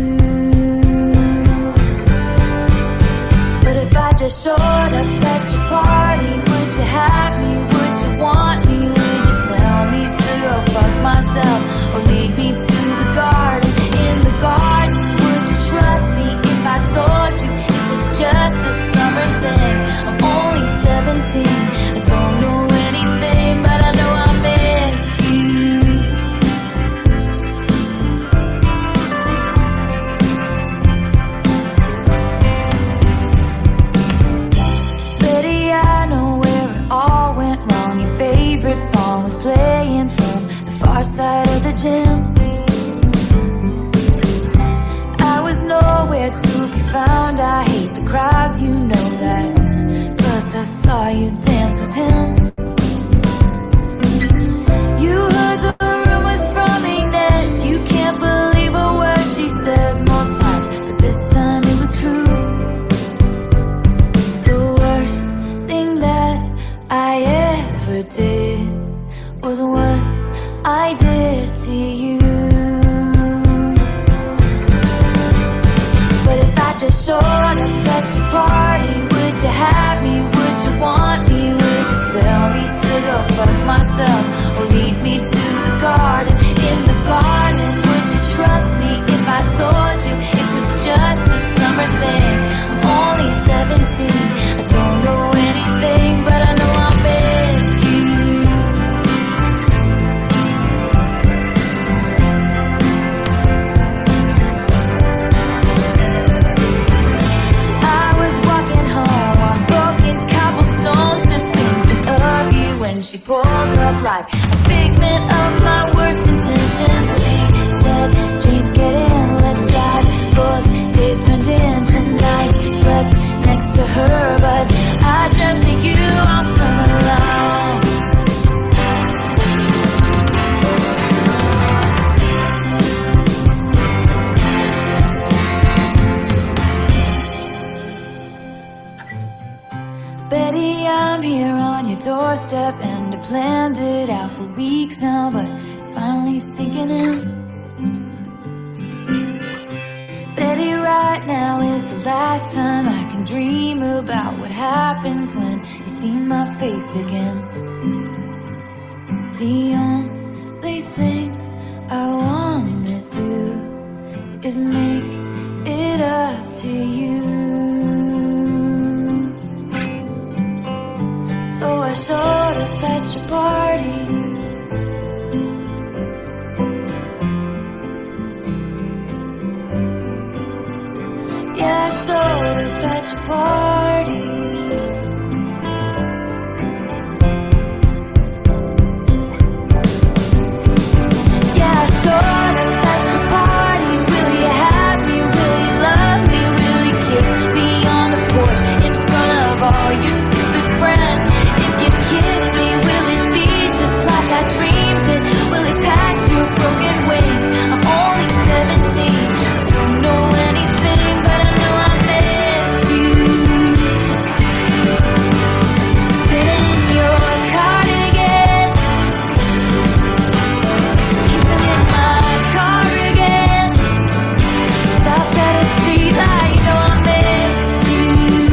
But if I just showed up at your party, would you have me? Would you want me? Would you tell me to go fuck myself or lead me to the garden? In the garden, would you trust me if I told you it was just a summer thing? I'm only seventeen, I don't know anything, but I know I miss you. Betty, I know where it all went wrong. Your favorite song was playing from the far side of the gym. I was nowhere to be found. I hate the crowds, you know that. Plus I saw you dance with him. You heard the rumors from Inez. You can't believe a word she says most times, but this time it was true. The worst thing that I ever did was what I did to you. But if I just showed up at your party, would you have me? Would you want me? Would you tell me to go fuck myself or lead me to the garden? In the garden, would you trust me if I told you it was just a summer thing? I'm only seventeen, I don't know anything, but I know I miss you. I was walking home on broken cobblestones, just thinking of you when she pulled up like a figment of my worst intentions. She said, James, get in, let's drive. Those days turned into nights. Slept next to her, but I dreamt of you all summer long. Betty, I'm here on your doorstep, and I planned it out for weeks now, but it's finally sinking in. Betty, right now is the last time I can dream about what happens when you see my face again. The only thing I wanna do is make it up to you. So I showed up at your party. Yeah, I showed up at your party. Yeah, I showed up at your party. Will you have me? Will you love me? Will you kiss me on the porch in front of all your stupid friends? If you kiss me, will it be just like I dreamed it? Will it patch your broken wings? I'm only seventeen, I don't know anything, but I know I miss you. Spinning in your cardigan, kissing in my car again. Stopped at a street light, you know I miss you.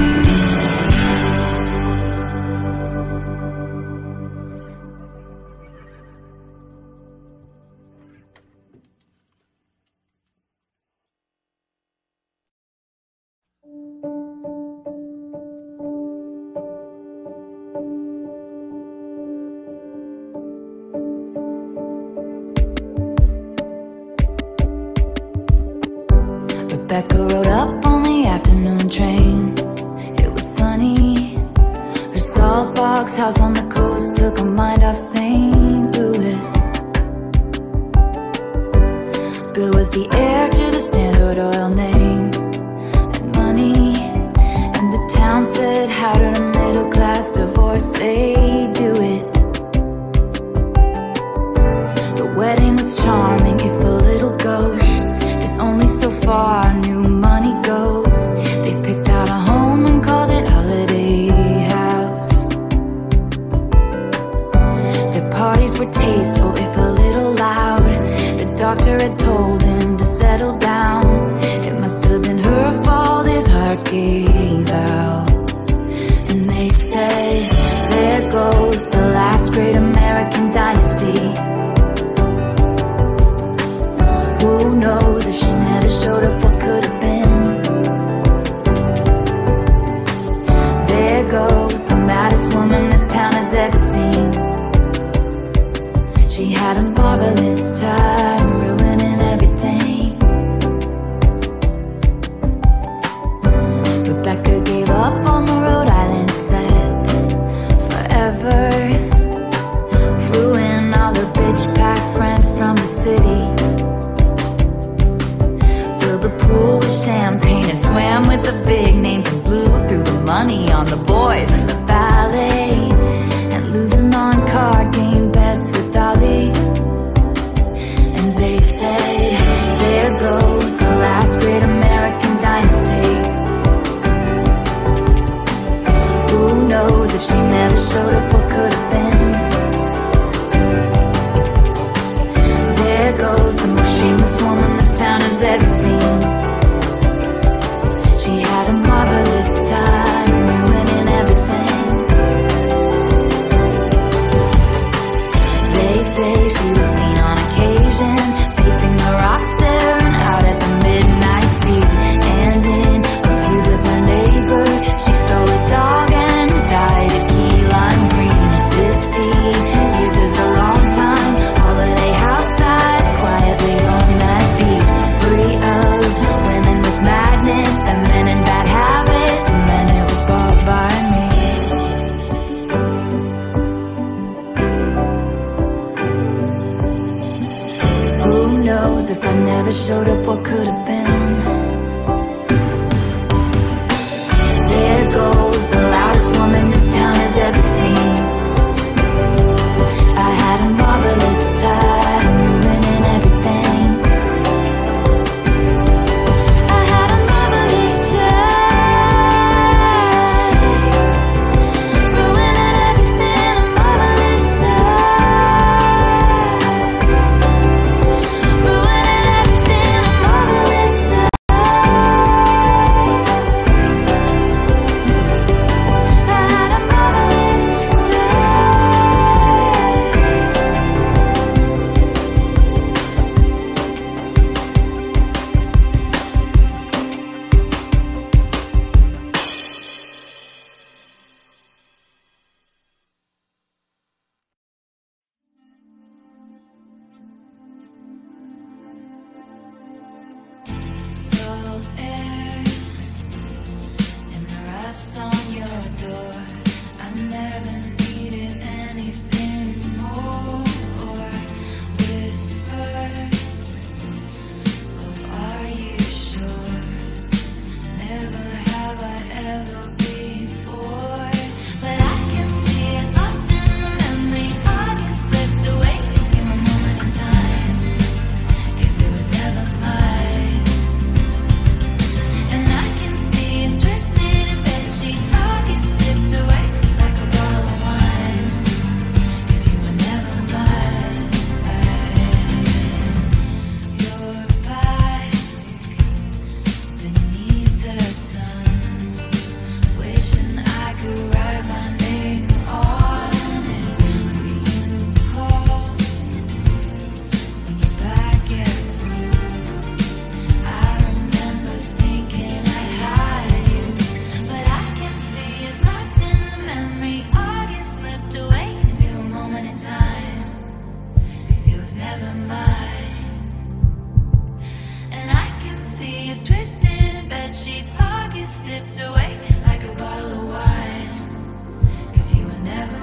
Rebecca rode up on the afternoon train. It was sunny, her salt bar Starbucks house on the coast took her mind off Saint Louis. Bill was the heir to the Standard Oil name and money, and the town said, how did a middle-class divorcee do it? The wedding was charming, if a little gauche. There's only so far new money goes. They picked out a home and called it Holiday House. Their parties were tasteful, if a little loud. The doctor had told him to settle down. It must have been her fault his heart gave out. And they said, there goes the last great American dynasty. Who knows if she never showed up, what could have been? There goes the maddest woman this town has ever seen. She had a marvelous time, ruining everything. Rebecca gave up on the Rhode Island set forever. Flew in all her bitch pack friends from the city. Filled the pool with champagne and swam with the big names and blew through the money on the boys and the ballet. And losing on card game bets with Dolly. And they said, there goes the last great American dynasty. Who knows if she never showed up, what could have been? There goes the most shameless woman this town has ever seen. She had a marvelous time, ruining everything. They say she was seen on occasion, pacing the rock, staring out at the midnight sea. And in a feud with her neighbor, she stole his dog and died a key lime green. Fifty years is a long time. Holiday house side, quietly on that beach, free of women with madness and men in bad habits. And then it was bought by me. Who knows if I never showed up, what could have been? There goes the loudest woman this town has ever seen. I had a marvelous time, ruining everything. I had a marvelous time, ruining everything. A marvelous time, ruining everything. A marvelous time. I had a marvelous time. Salt air and the rust on your door. I never needed anything more. Whispers of are you sure? Never have I ever before. But I can see it's lost in the memory. August slipped away into a moment in time. 'Cause it was never mine. And I can see it's twisted in bed sheets. August slipped away like a bottle of wine. 'Cause you were never mine. You're back beneath the sun, wishing I could write my name on it. Will you call when you're back at school? I remember thinking I had you, but I can see it's lost in the memory. August slipped away into a moment in time. 'Cause it was never mine. And I can see it's twisted in bed sheets. August slipped away like a bottle of wine. 'Cause you were never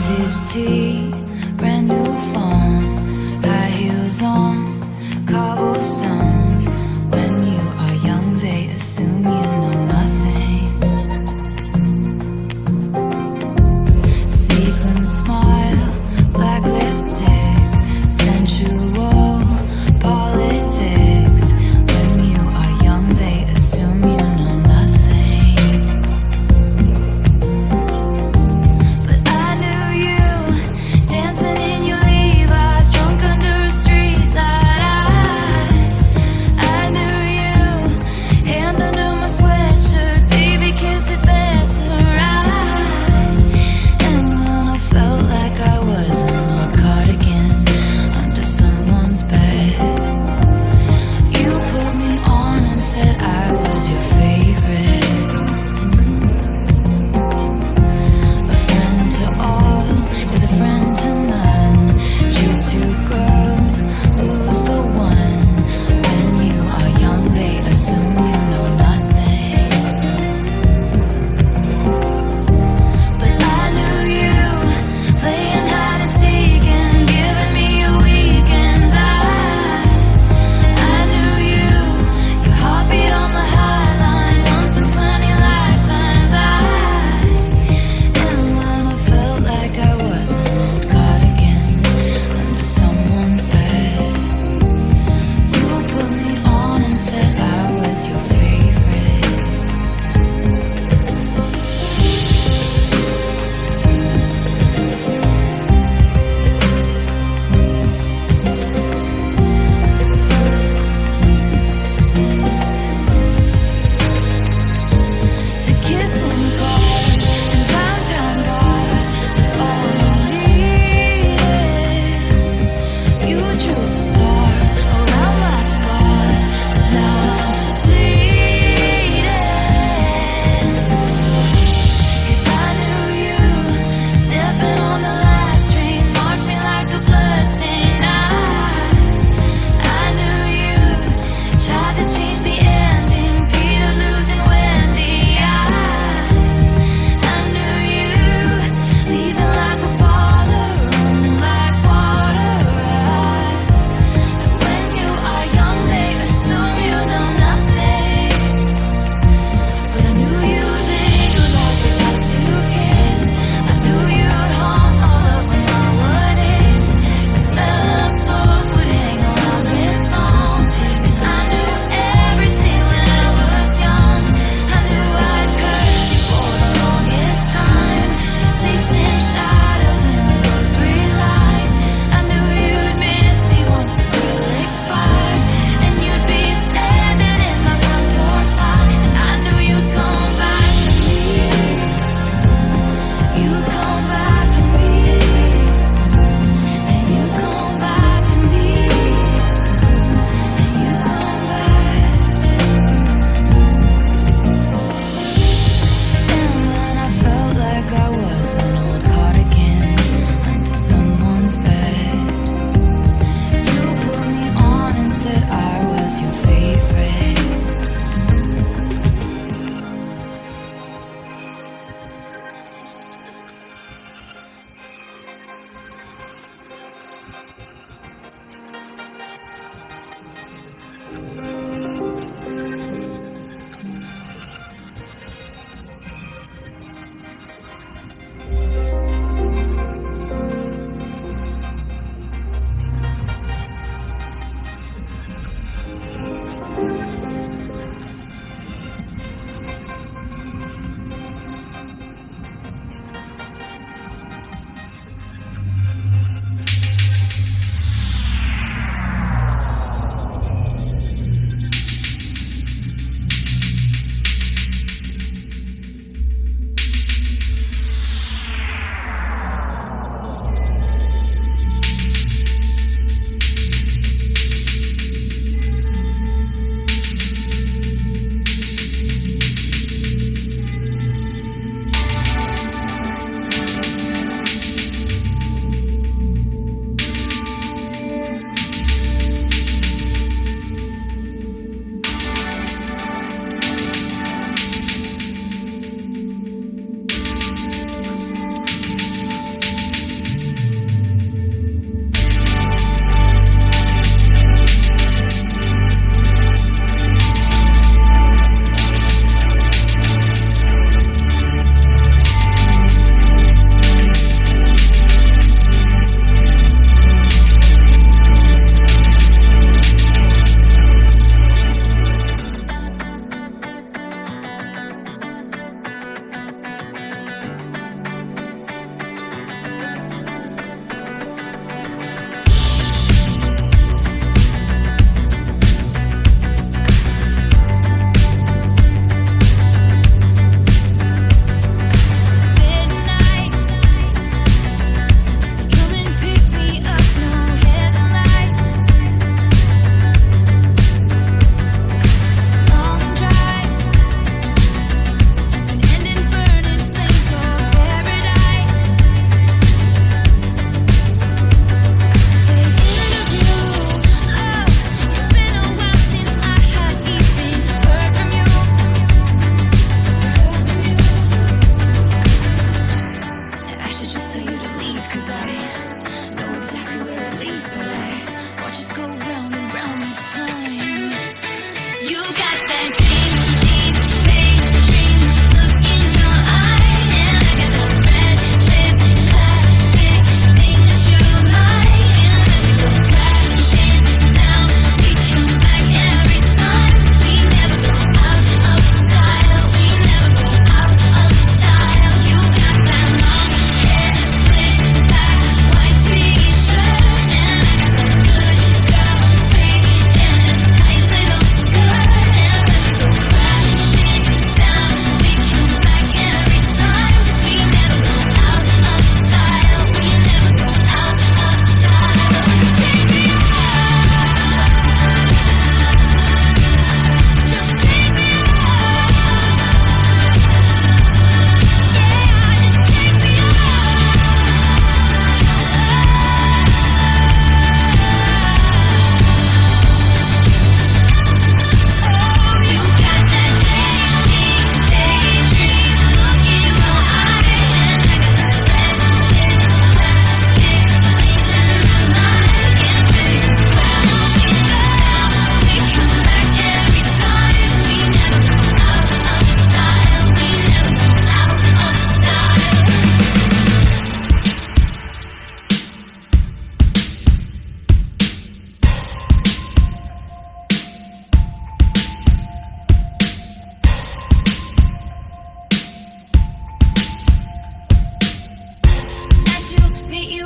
vintage tea, brand new phone, high heels on, cobblestones. When you are young, they assume you know nothing. Sequin smile, black lipstick, sensual politics. When you are young, they assume you know nothing. But I knew you dancing in your Levi's, drunk under a streetlight.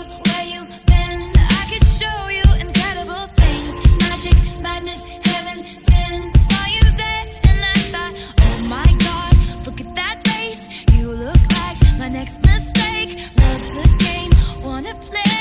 where you been. I could show you incredible things. Magic, madness, heaven, sin. Saw you there and I thought, oh my God, look at that face. You look like my next mistake. Love's a game, wanna play.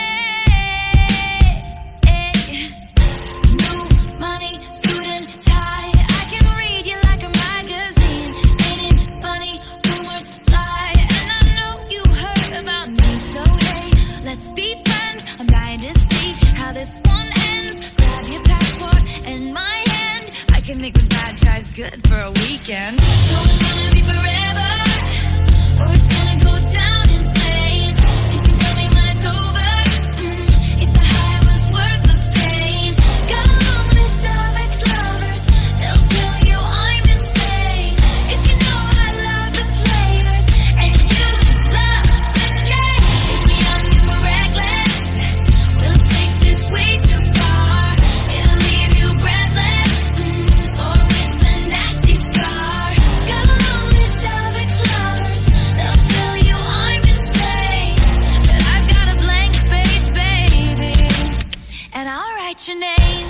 New money, suit and tie. I can read you like a magazine. Ain't it funny? Rumors lie. And I know you heard about me. So hey, let's be friends. I'm dying to see how this one ends. Grab your passport and my hand. I can make the bad guys good for a weekend. So it's gonna be forever, or it's gonna go down in flames. You can tell me when it's over, mm, if the high was worth the pain. Got a long list of ex-lovers. They'll tell you I'm insane. 'Cause you know I love the players, and you love the game. 'Cause me, I'm you were reckless. We'll take this way too far. It'll leave you breathless, mm, or with a nasty scar. Got a long list of ex-lovers. They'll tell you I'm insane. But I've got a blank space, baby, and I'll write your name.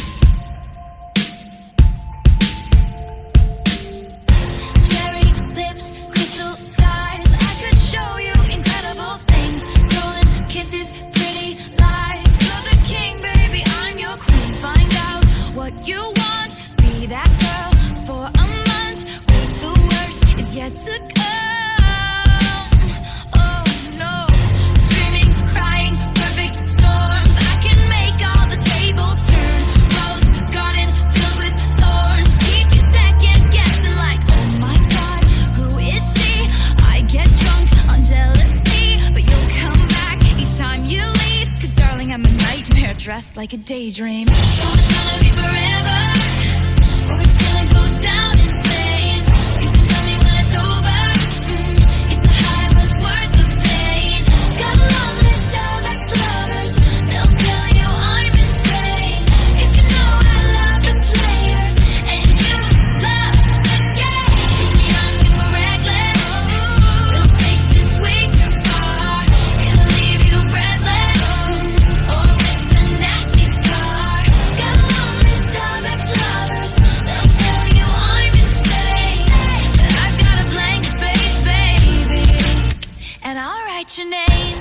Cherry lips, crystal skies. I could show you incredible things. Stolen kisses, pretty lies. You're the king, baby, I'm your queen. Find out what you want. Be that girl for a month. Wait, the worst is yet to come. Oh no, screaming, crying, perfect storms. I can make all the tables turn. Rose garden filled with thorns. Keep you second guessing like, oh my God, who is she? I get drunk on jealousy, but you'll come back each time you leave. 'Cause darling, I'm a nightmare dressed like a daydream. So it's gonna be forever, or it's gonna go down in flames. You can tell me when it's over, mm, if the high was worth the pain. Got a long list of ex-lovers. They'll tell you I'm insane. 'Cause you know I love the players, and you love the game. 'Cause me, I'm you were reckless. We'll take this way too far. It'll leave you breathless, mm, or with a nasty scar. Got a long list of ex-lovers. They'll tell you I'm insane. But I've got a blank space, baby, and I'll write your name.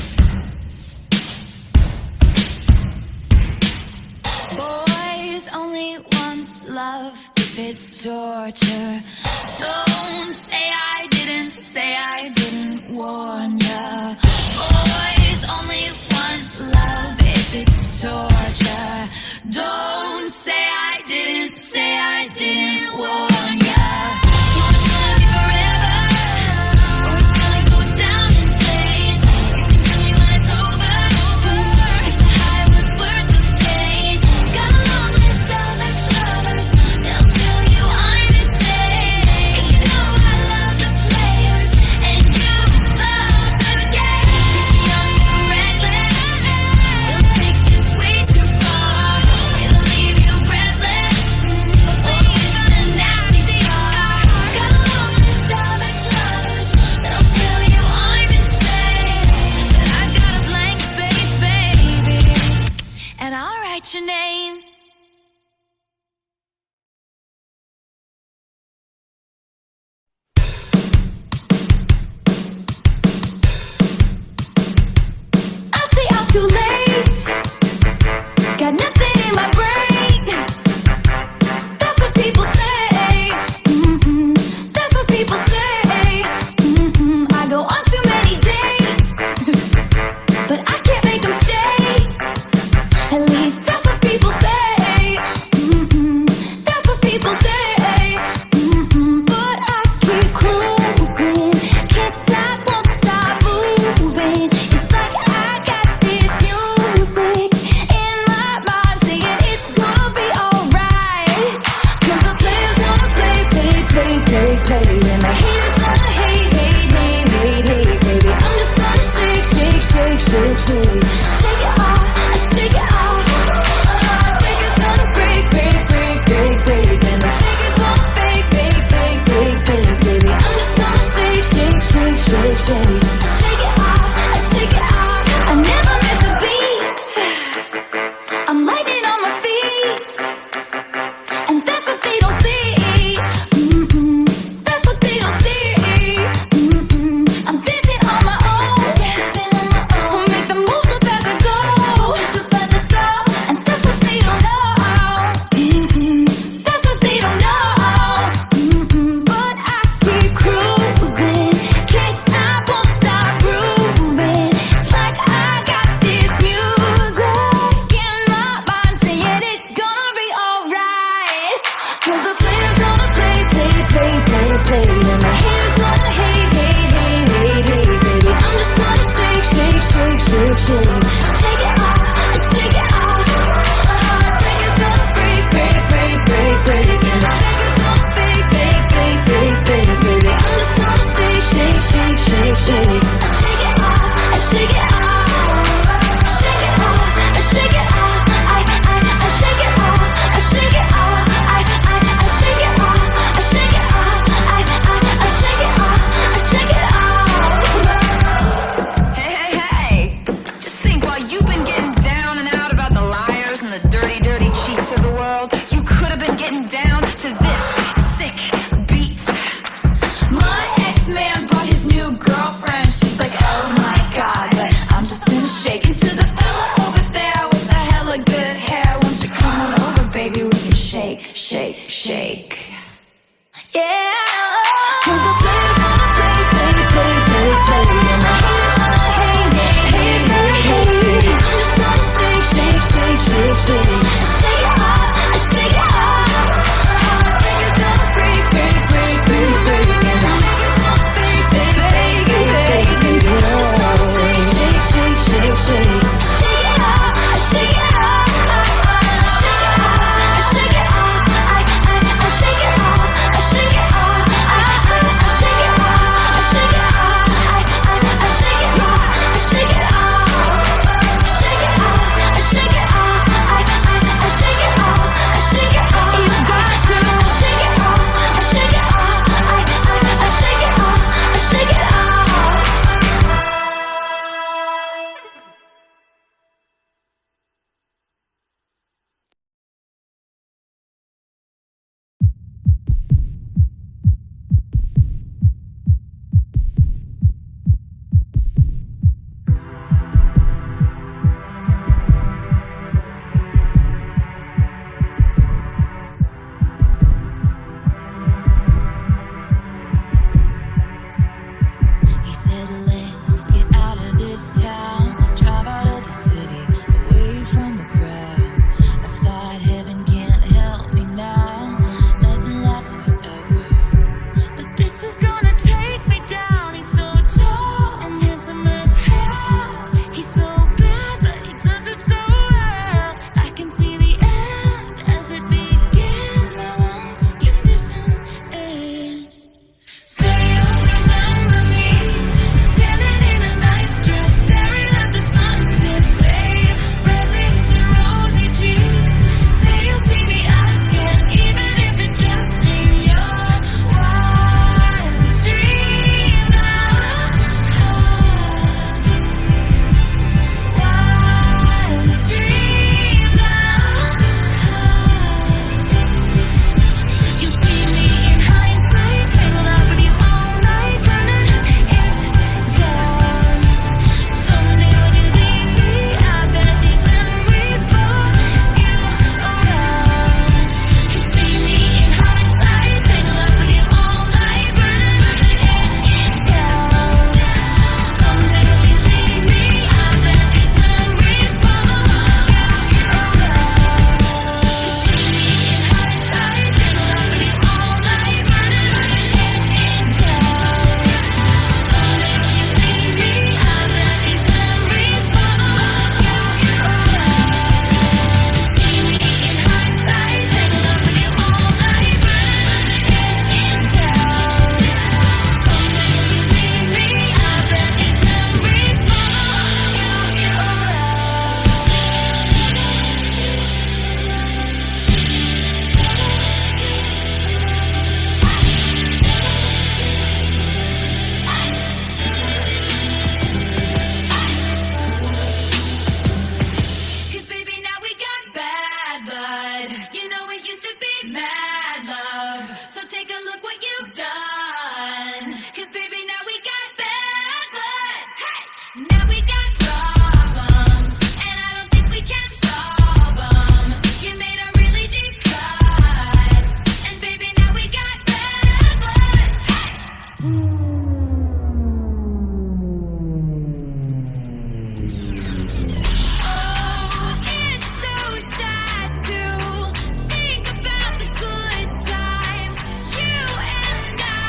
Boys only want love if it's torture. Don't say I didn't, say I didn't warn ya. Boys only want love if it's torture. Don't say I didn't, say I didn't warn ya. So it's gonna be forever, or it's gonna go down in flames. You can tell me when it's over, if the high was worth the pain. Got a long list of ex-lovers. They'll tell you I'm insane. 'Cause you know I love the players, and you love the game. 'Cause me, I'm you were reckless. We'll take this way too far. It'll leave you breathless, mm, or with a nasty scar. Got a long list of ex-lovers. They'll tell you I'm insane. But I've got a blank space, baby, and I'll write your name. I stay out too late. Got nothing in my brain. That's what people say. Mm-mm. That's what people say. Mm-mm. I go on too many dates, but I can't make them stay. At least that's what people say. Mm-mm. That's what people say. Mm-mm. But I keep cruising. Can't stop, won't stop moving. It's like I got this music in my mind saying it's gonna be alright. 'Cause the players gonna play, play, play, play, play. And the haters gonna hate, hate, hate, hate, hate, baby. I'm just gonna shake, shake, shake, shake, shake. Shake it off, I shake it off. Heartbreakers gonna break, break, break, break, break. And the fakers gonna fake, fake, fake, fake, fake, baby. I'm just gonna shake, shake, shake, shake, shake. I shake it off, I shake it off. I never said, let's get out of this town, drive out of the city, away from the crowds. I thought heaven can't help me now, nothing lasts forever. But this is gonna take me down. He's so tall and handsome as hell. He's so bad, but he does it so well. I can see the end as it begins. My one condition is, say you'll remember me, standing in a nice dress, staring at the sunset, babe. Red lips and rosy cheeks. Say you'll see me again, even if it's just in your wildest dreams. Ah, wildest dreams. Ah, you'll see me in hindsight, tangled up with you all night, burning it down. Someday when you leave me, I bet these memories follow you around. You see me in hindsight, tangled up with you all night, burning, burning it down. Someday when you leave me, I bet these memories follow you around. You see me in hindsight, tangled up with you all night, burning, burning it down. Someday when you leave me, I bet these memories follow you around. You see me in hindsight, tangled up with you all night, burning, burning it down. Someday when you leave me, I bet these memories follow you Cause baby, now we got bad blood. You know it used to be mad love. So take a look what you've done. Cause baby, now we got bad blood. Hey! Now we got problems, and I don't think we can solve them. You made a really deep cut, and baby, now we got bad blood. Hey! Oh, it's so sad to think about the good times, you and I.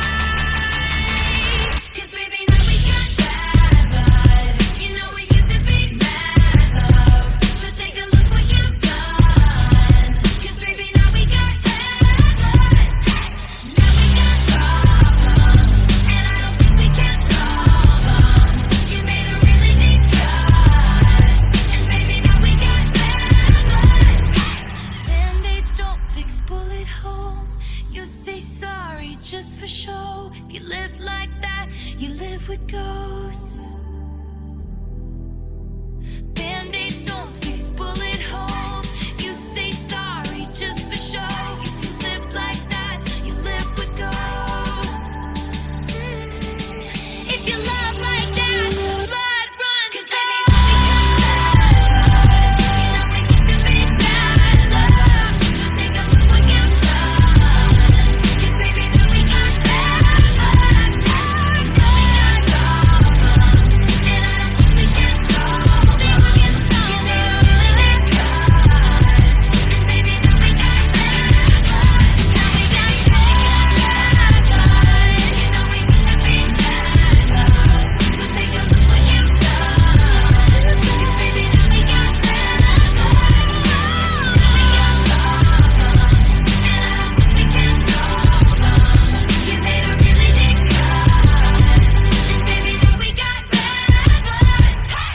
'Cause baby, now we got bad blood. You know it used to be mad love. So take a look what you've done. 'Cause baby, now we got bad blood. Now we got problems, and I don't think we can solve them. You made a really deep cut, and baby, now we got bad blood. Band-aids don't fix bullet holes. You say sorry just for show. If you live like that, you live with ghosts. Band-aids don't fix bullet holes. You say sorry just for show. If you live like that, you live with ghosts. Mm. If you love like that, blood runs. 'Cause baby, now we got bad blood. You know it used to be bad love. So take a look what you've done. 'Cause baby, now we got bad blood. Now we got problems, and I don't think we can solve them. You made a really deep cut, and baby, now we got bad blood. Now we got bad blood. You know it used to be bad love. So take a look what you've done. 'Cause baby, now we got bad blood. Now we got problems, and I don't think we can solve them. You made a really deep cut, and baby, now we got bad blood. Hey!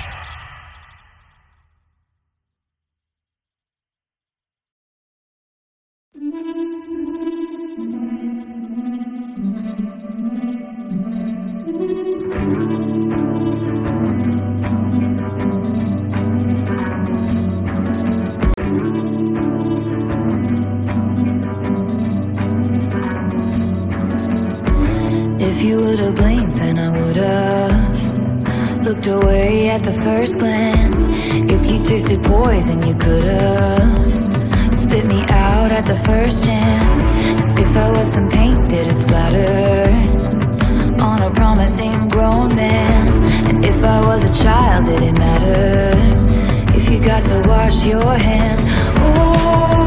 If you would've blinked, then I would've looked away at the first glance. If you tasted poison, you could've spit me out at the first chance. If I was some paint, did it splatter on a promising grown man. And if I was a child, did it matter if you got to wash your hands? Oh,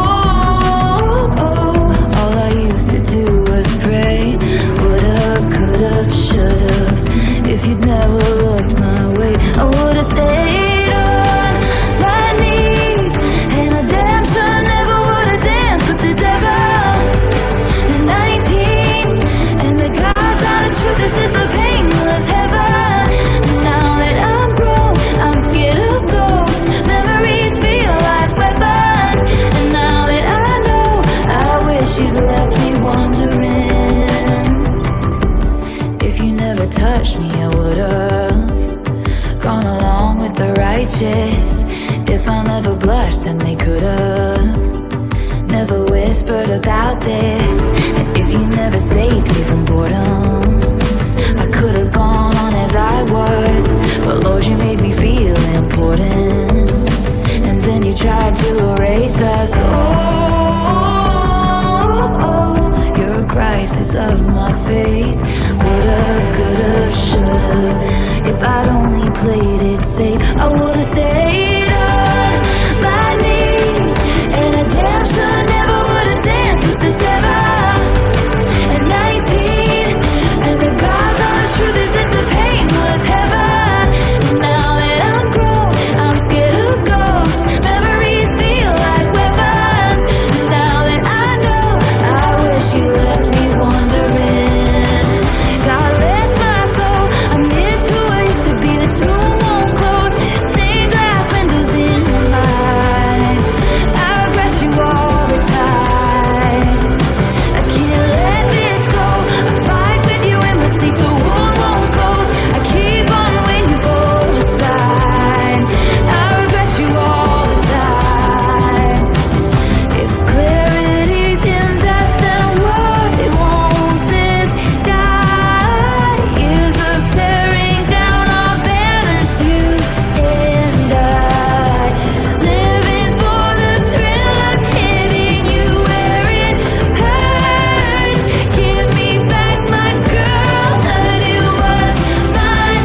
oh, all I used to do was pray. Would've, could've, should've. If you'd never looked my way, I would've stayed on my knees. And I damn sure never would've danced with the devil. At nineteen, and the God's honest truth is that the pain was heaven. Now that I'm grown, I'm scared of ghosts. Memories feel like weapons. And now that I know, I wish you'd left me wondering. If you never touched me, I would've gone along with the righteous. If I never blushed, then they could've never whispered about this. And if you never saved me from boredom, I could've gone on as I was. But Lord, you made me feel important, and then you tried to erase us. Oh, oh, oh, you're a crisis of my faith. Would've, could've, should've. If I'd only played it safe, I would've stayed on my knees. And I damn sure never would've danced with the devil. At nineteen, and the God's honest truth is that the pain was heaven. Now that I'm grown, I'm scared of ghosts. Memories feel like weapons. Now that I know, I wish you left me wondering. God rest my soul, I miss who I used to be. The tomb won't close, stained glass windows in my mind. I regret you all the time. I can't let this go. I fight with you in my sleep, the wound won't close. I keep on waiting for a sign. I regret you all the time. If clarity's in death, then why won't this die? Years of tearing down our banners, you and I. Living for the thrill of hitting you where it hurts. Give me back my girlhood, it was mine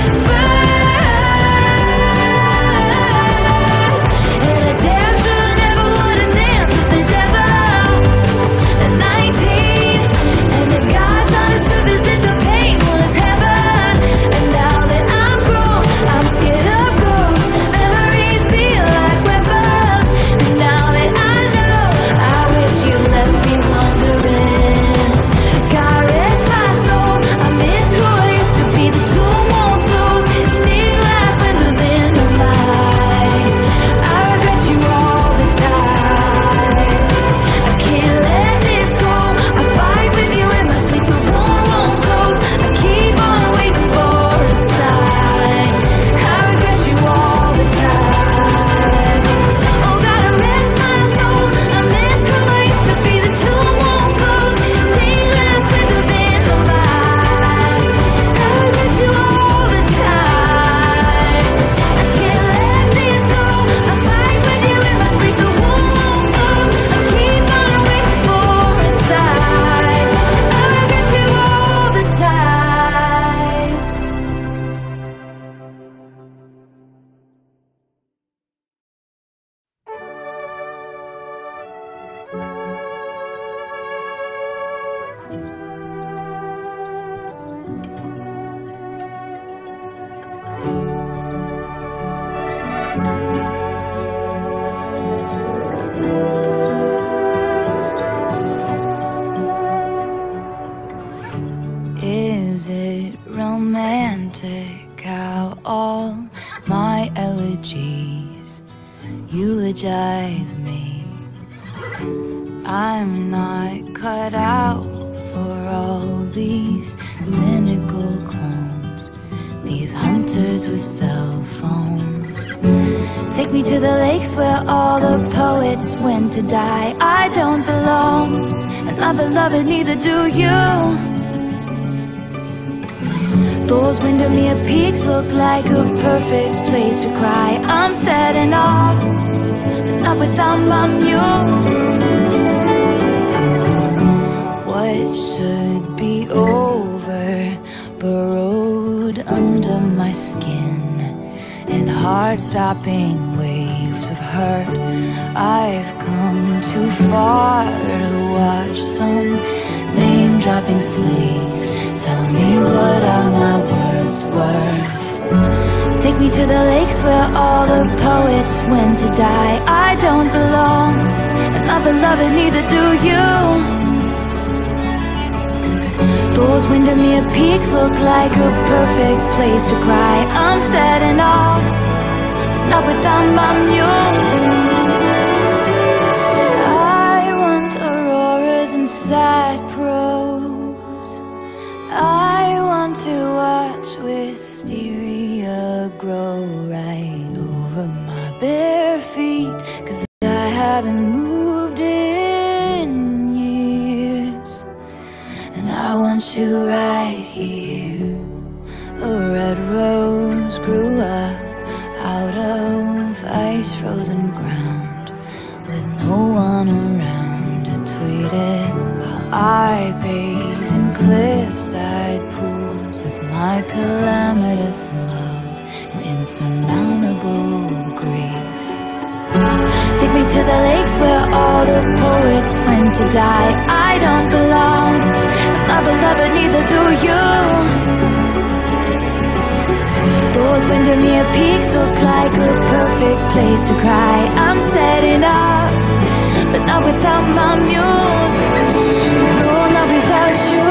first. And I damn sure never would've danced with the devil. At nineteen, and the God's honest truth is that the pain was heaven. And now that I'm grown, I'm scared of ghosts. Memories feel like weapons. And now that I know, I wish you left me wondering. God rest my soul, I miss who I used to be. The tomb won't close, stained glass windows in my mind. I regret you all the time. I can't let this go. I fight with you in my sleep, the wound won't close. I keep on waiting for a sign. I regret you all the time. Oh, gotta rest my soul, I miss who I used to be. The tomb won't close, stained glass windows in my mind. I regret you all the time. I can't let this go. I fight with you in my sleep, the wound won't close. I keep on waiting for a sign. I regret you all the time. Is it romantic how all my elegies eulogize me? I'm not cut out for all these cynical clones, these hunters with cell phones. Take me to the lakes where all the poets went to die. I don't belong, and my beloved, neither do you. Those Windermere peaks look like a perfect place to cry. I'm setting off, but not without my muse. What should be over under my skin, in heart-stopping waves of hurt. I've come too far to watch some name-dropping slaves tell me what are my words worth. Take me to the lakes where all the poets went to die. I don't belong, and my beloved, neither do you. Those Windermere peaks look like a perfect place to cry. I'm setting off, but not without my muse. I want auroras and sad prose. I want to watch wisteria grow right over my bare feet, 'cause I haven't moved in years. And I want you right here. A red rose grew up out of ice-frozen ground, with no one around to tweet it, while I bathe in cliffside pools with my calamitous love and insurmountable grief. Take me to the lakes where all the poets went to die. I don't belong, and my beloved, neither do you. Those Windermere peaks look like a perfect place to cry. I'm setting up, but not without my muse. No, not without you.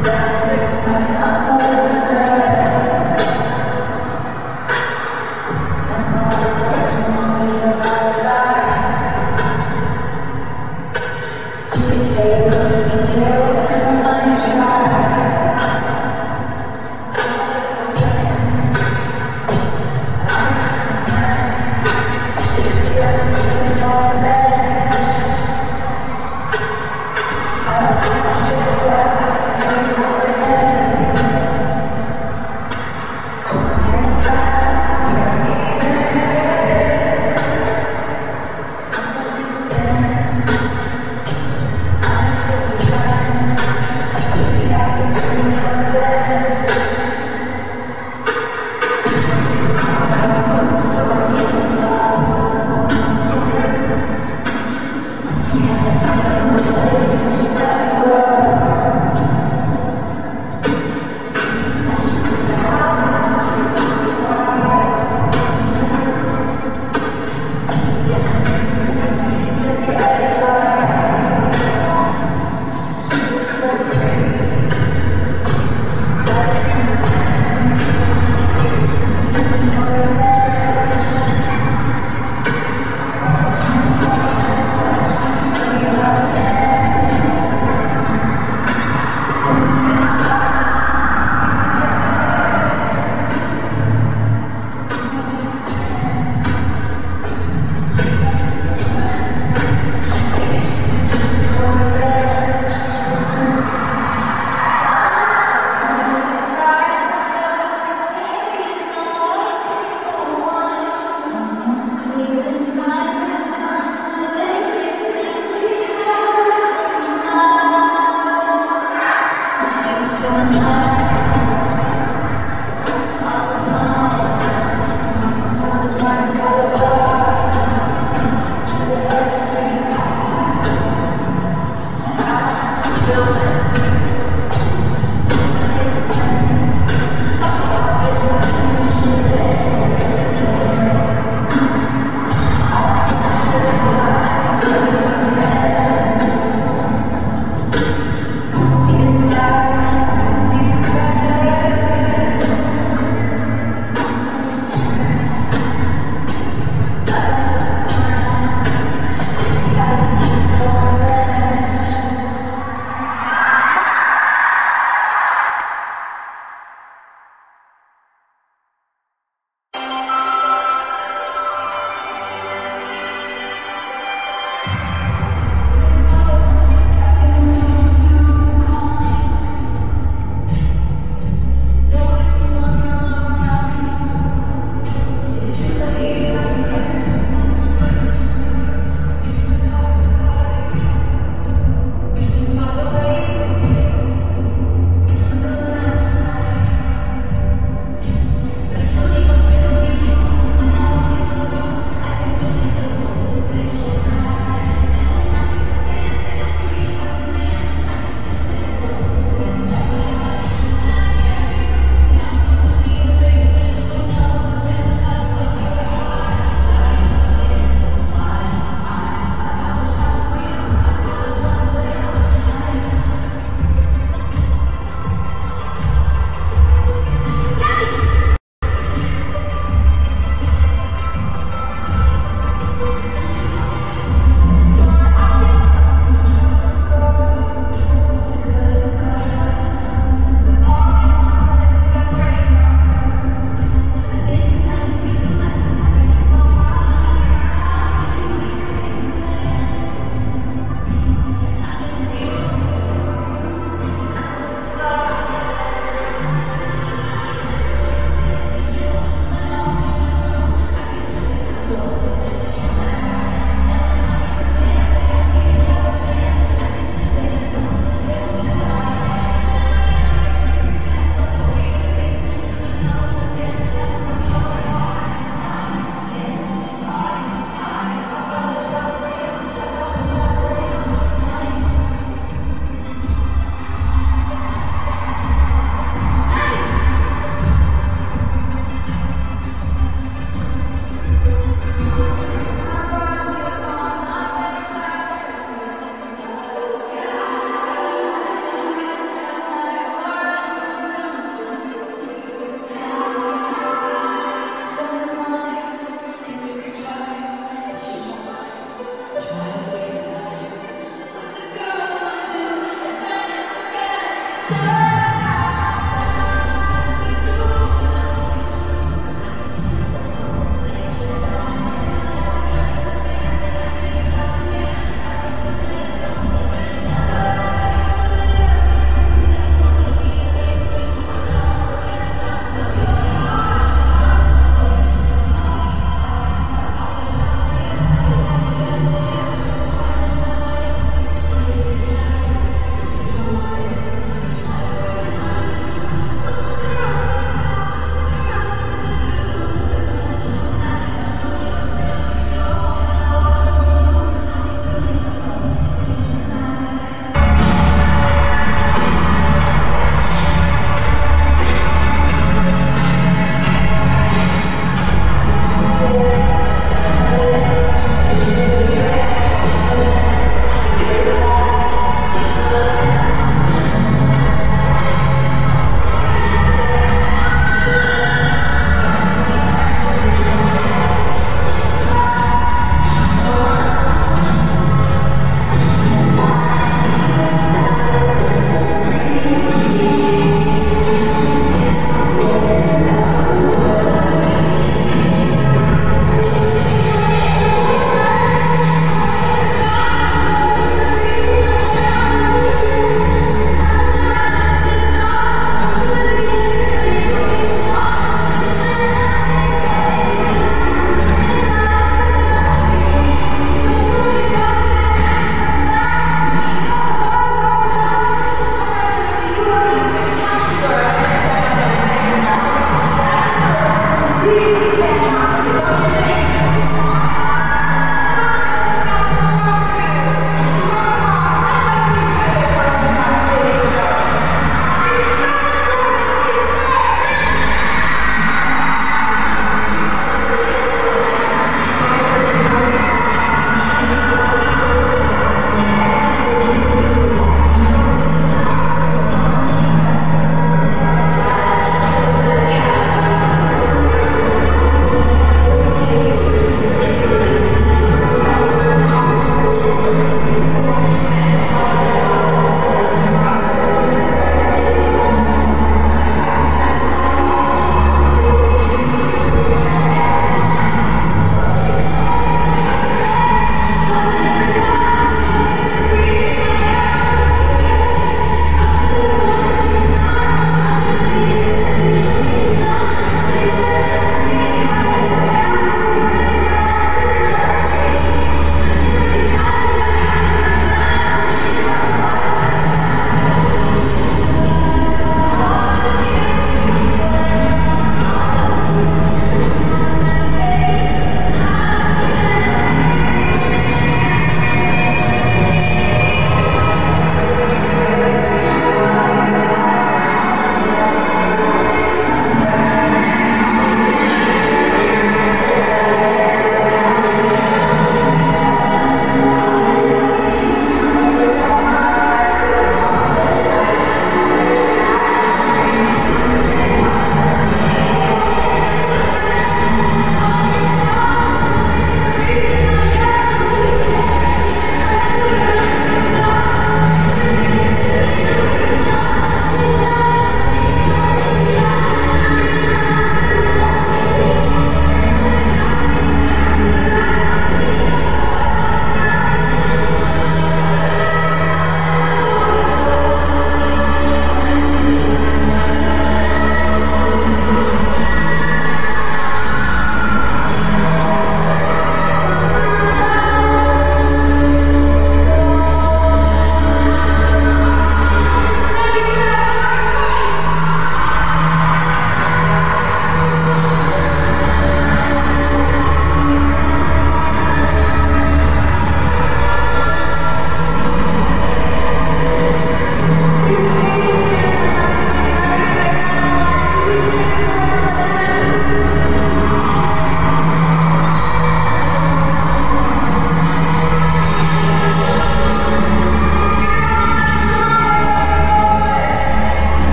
Buildings.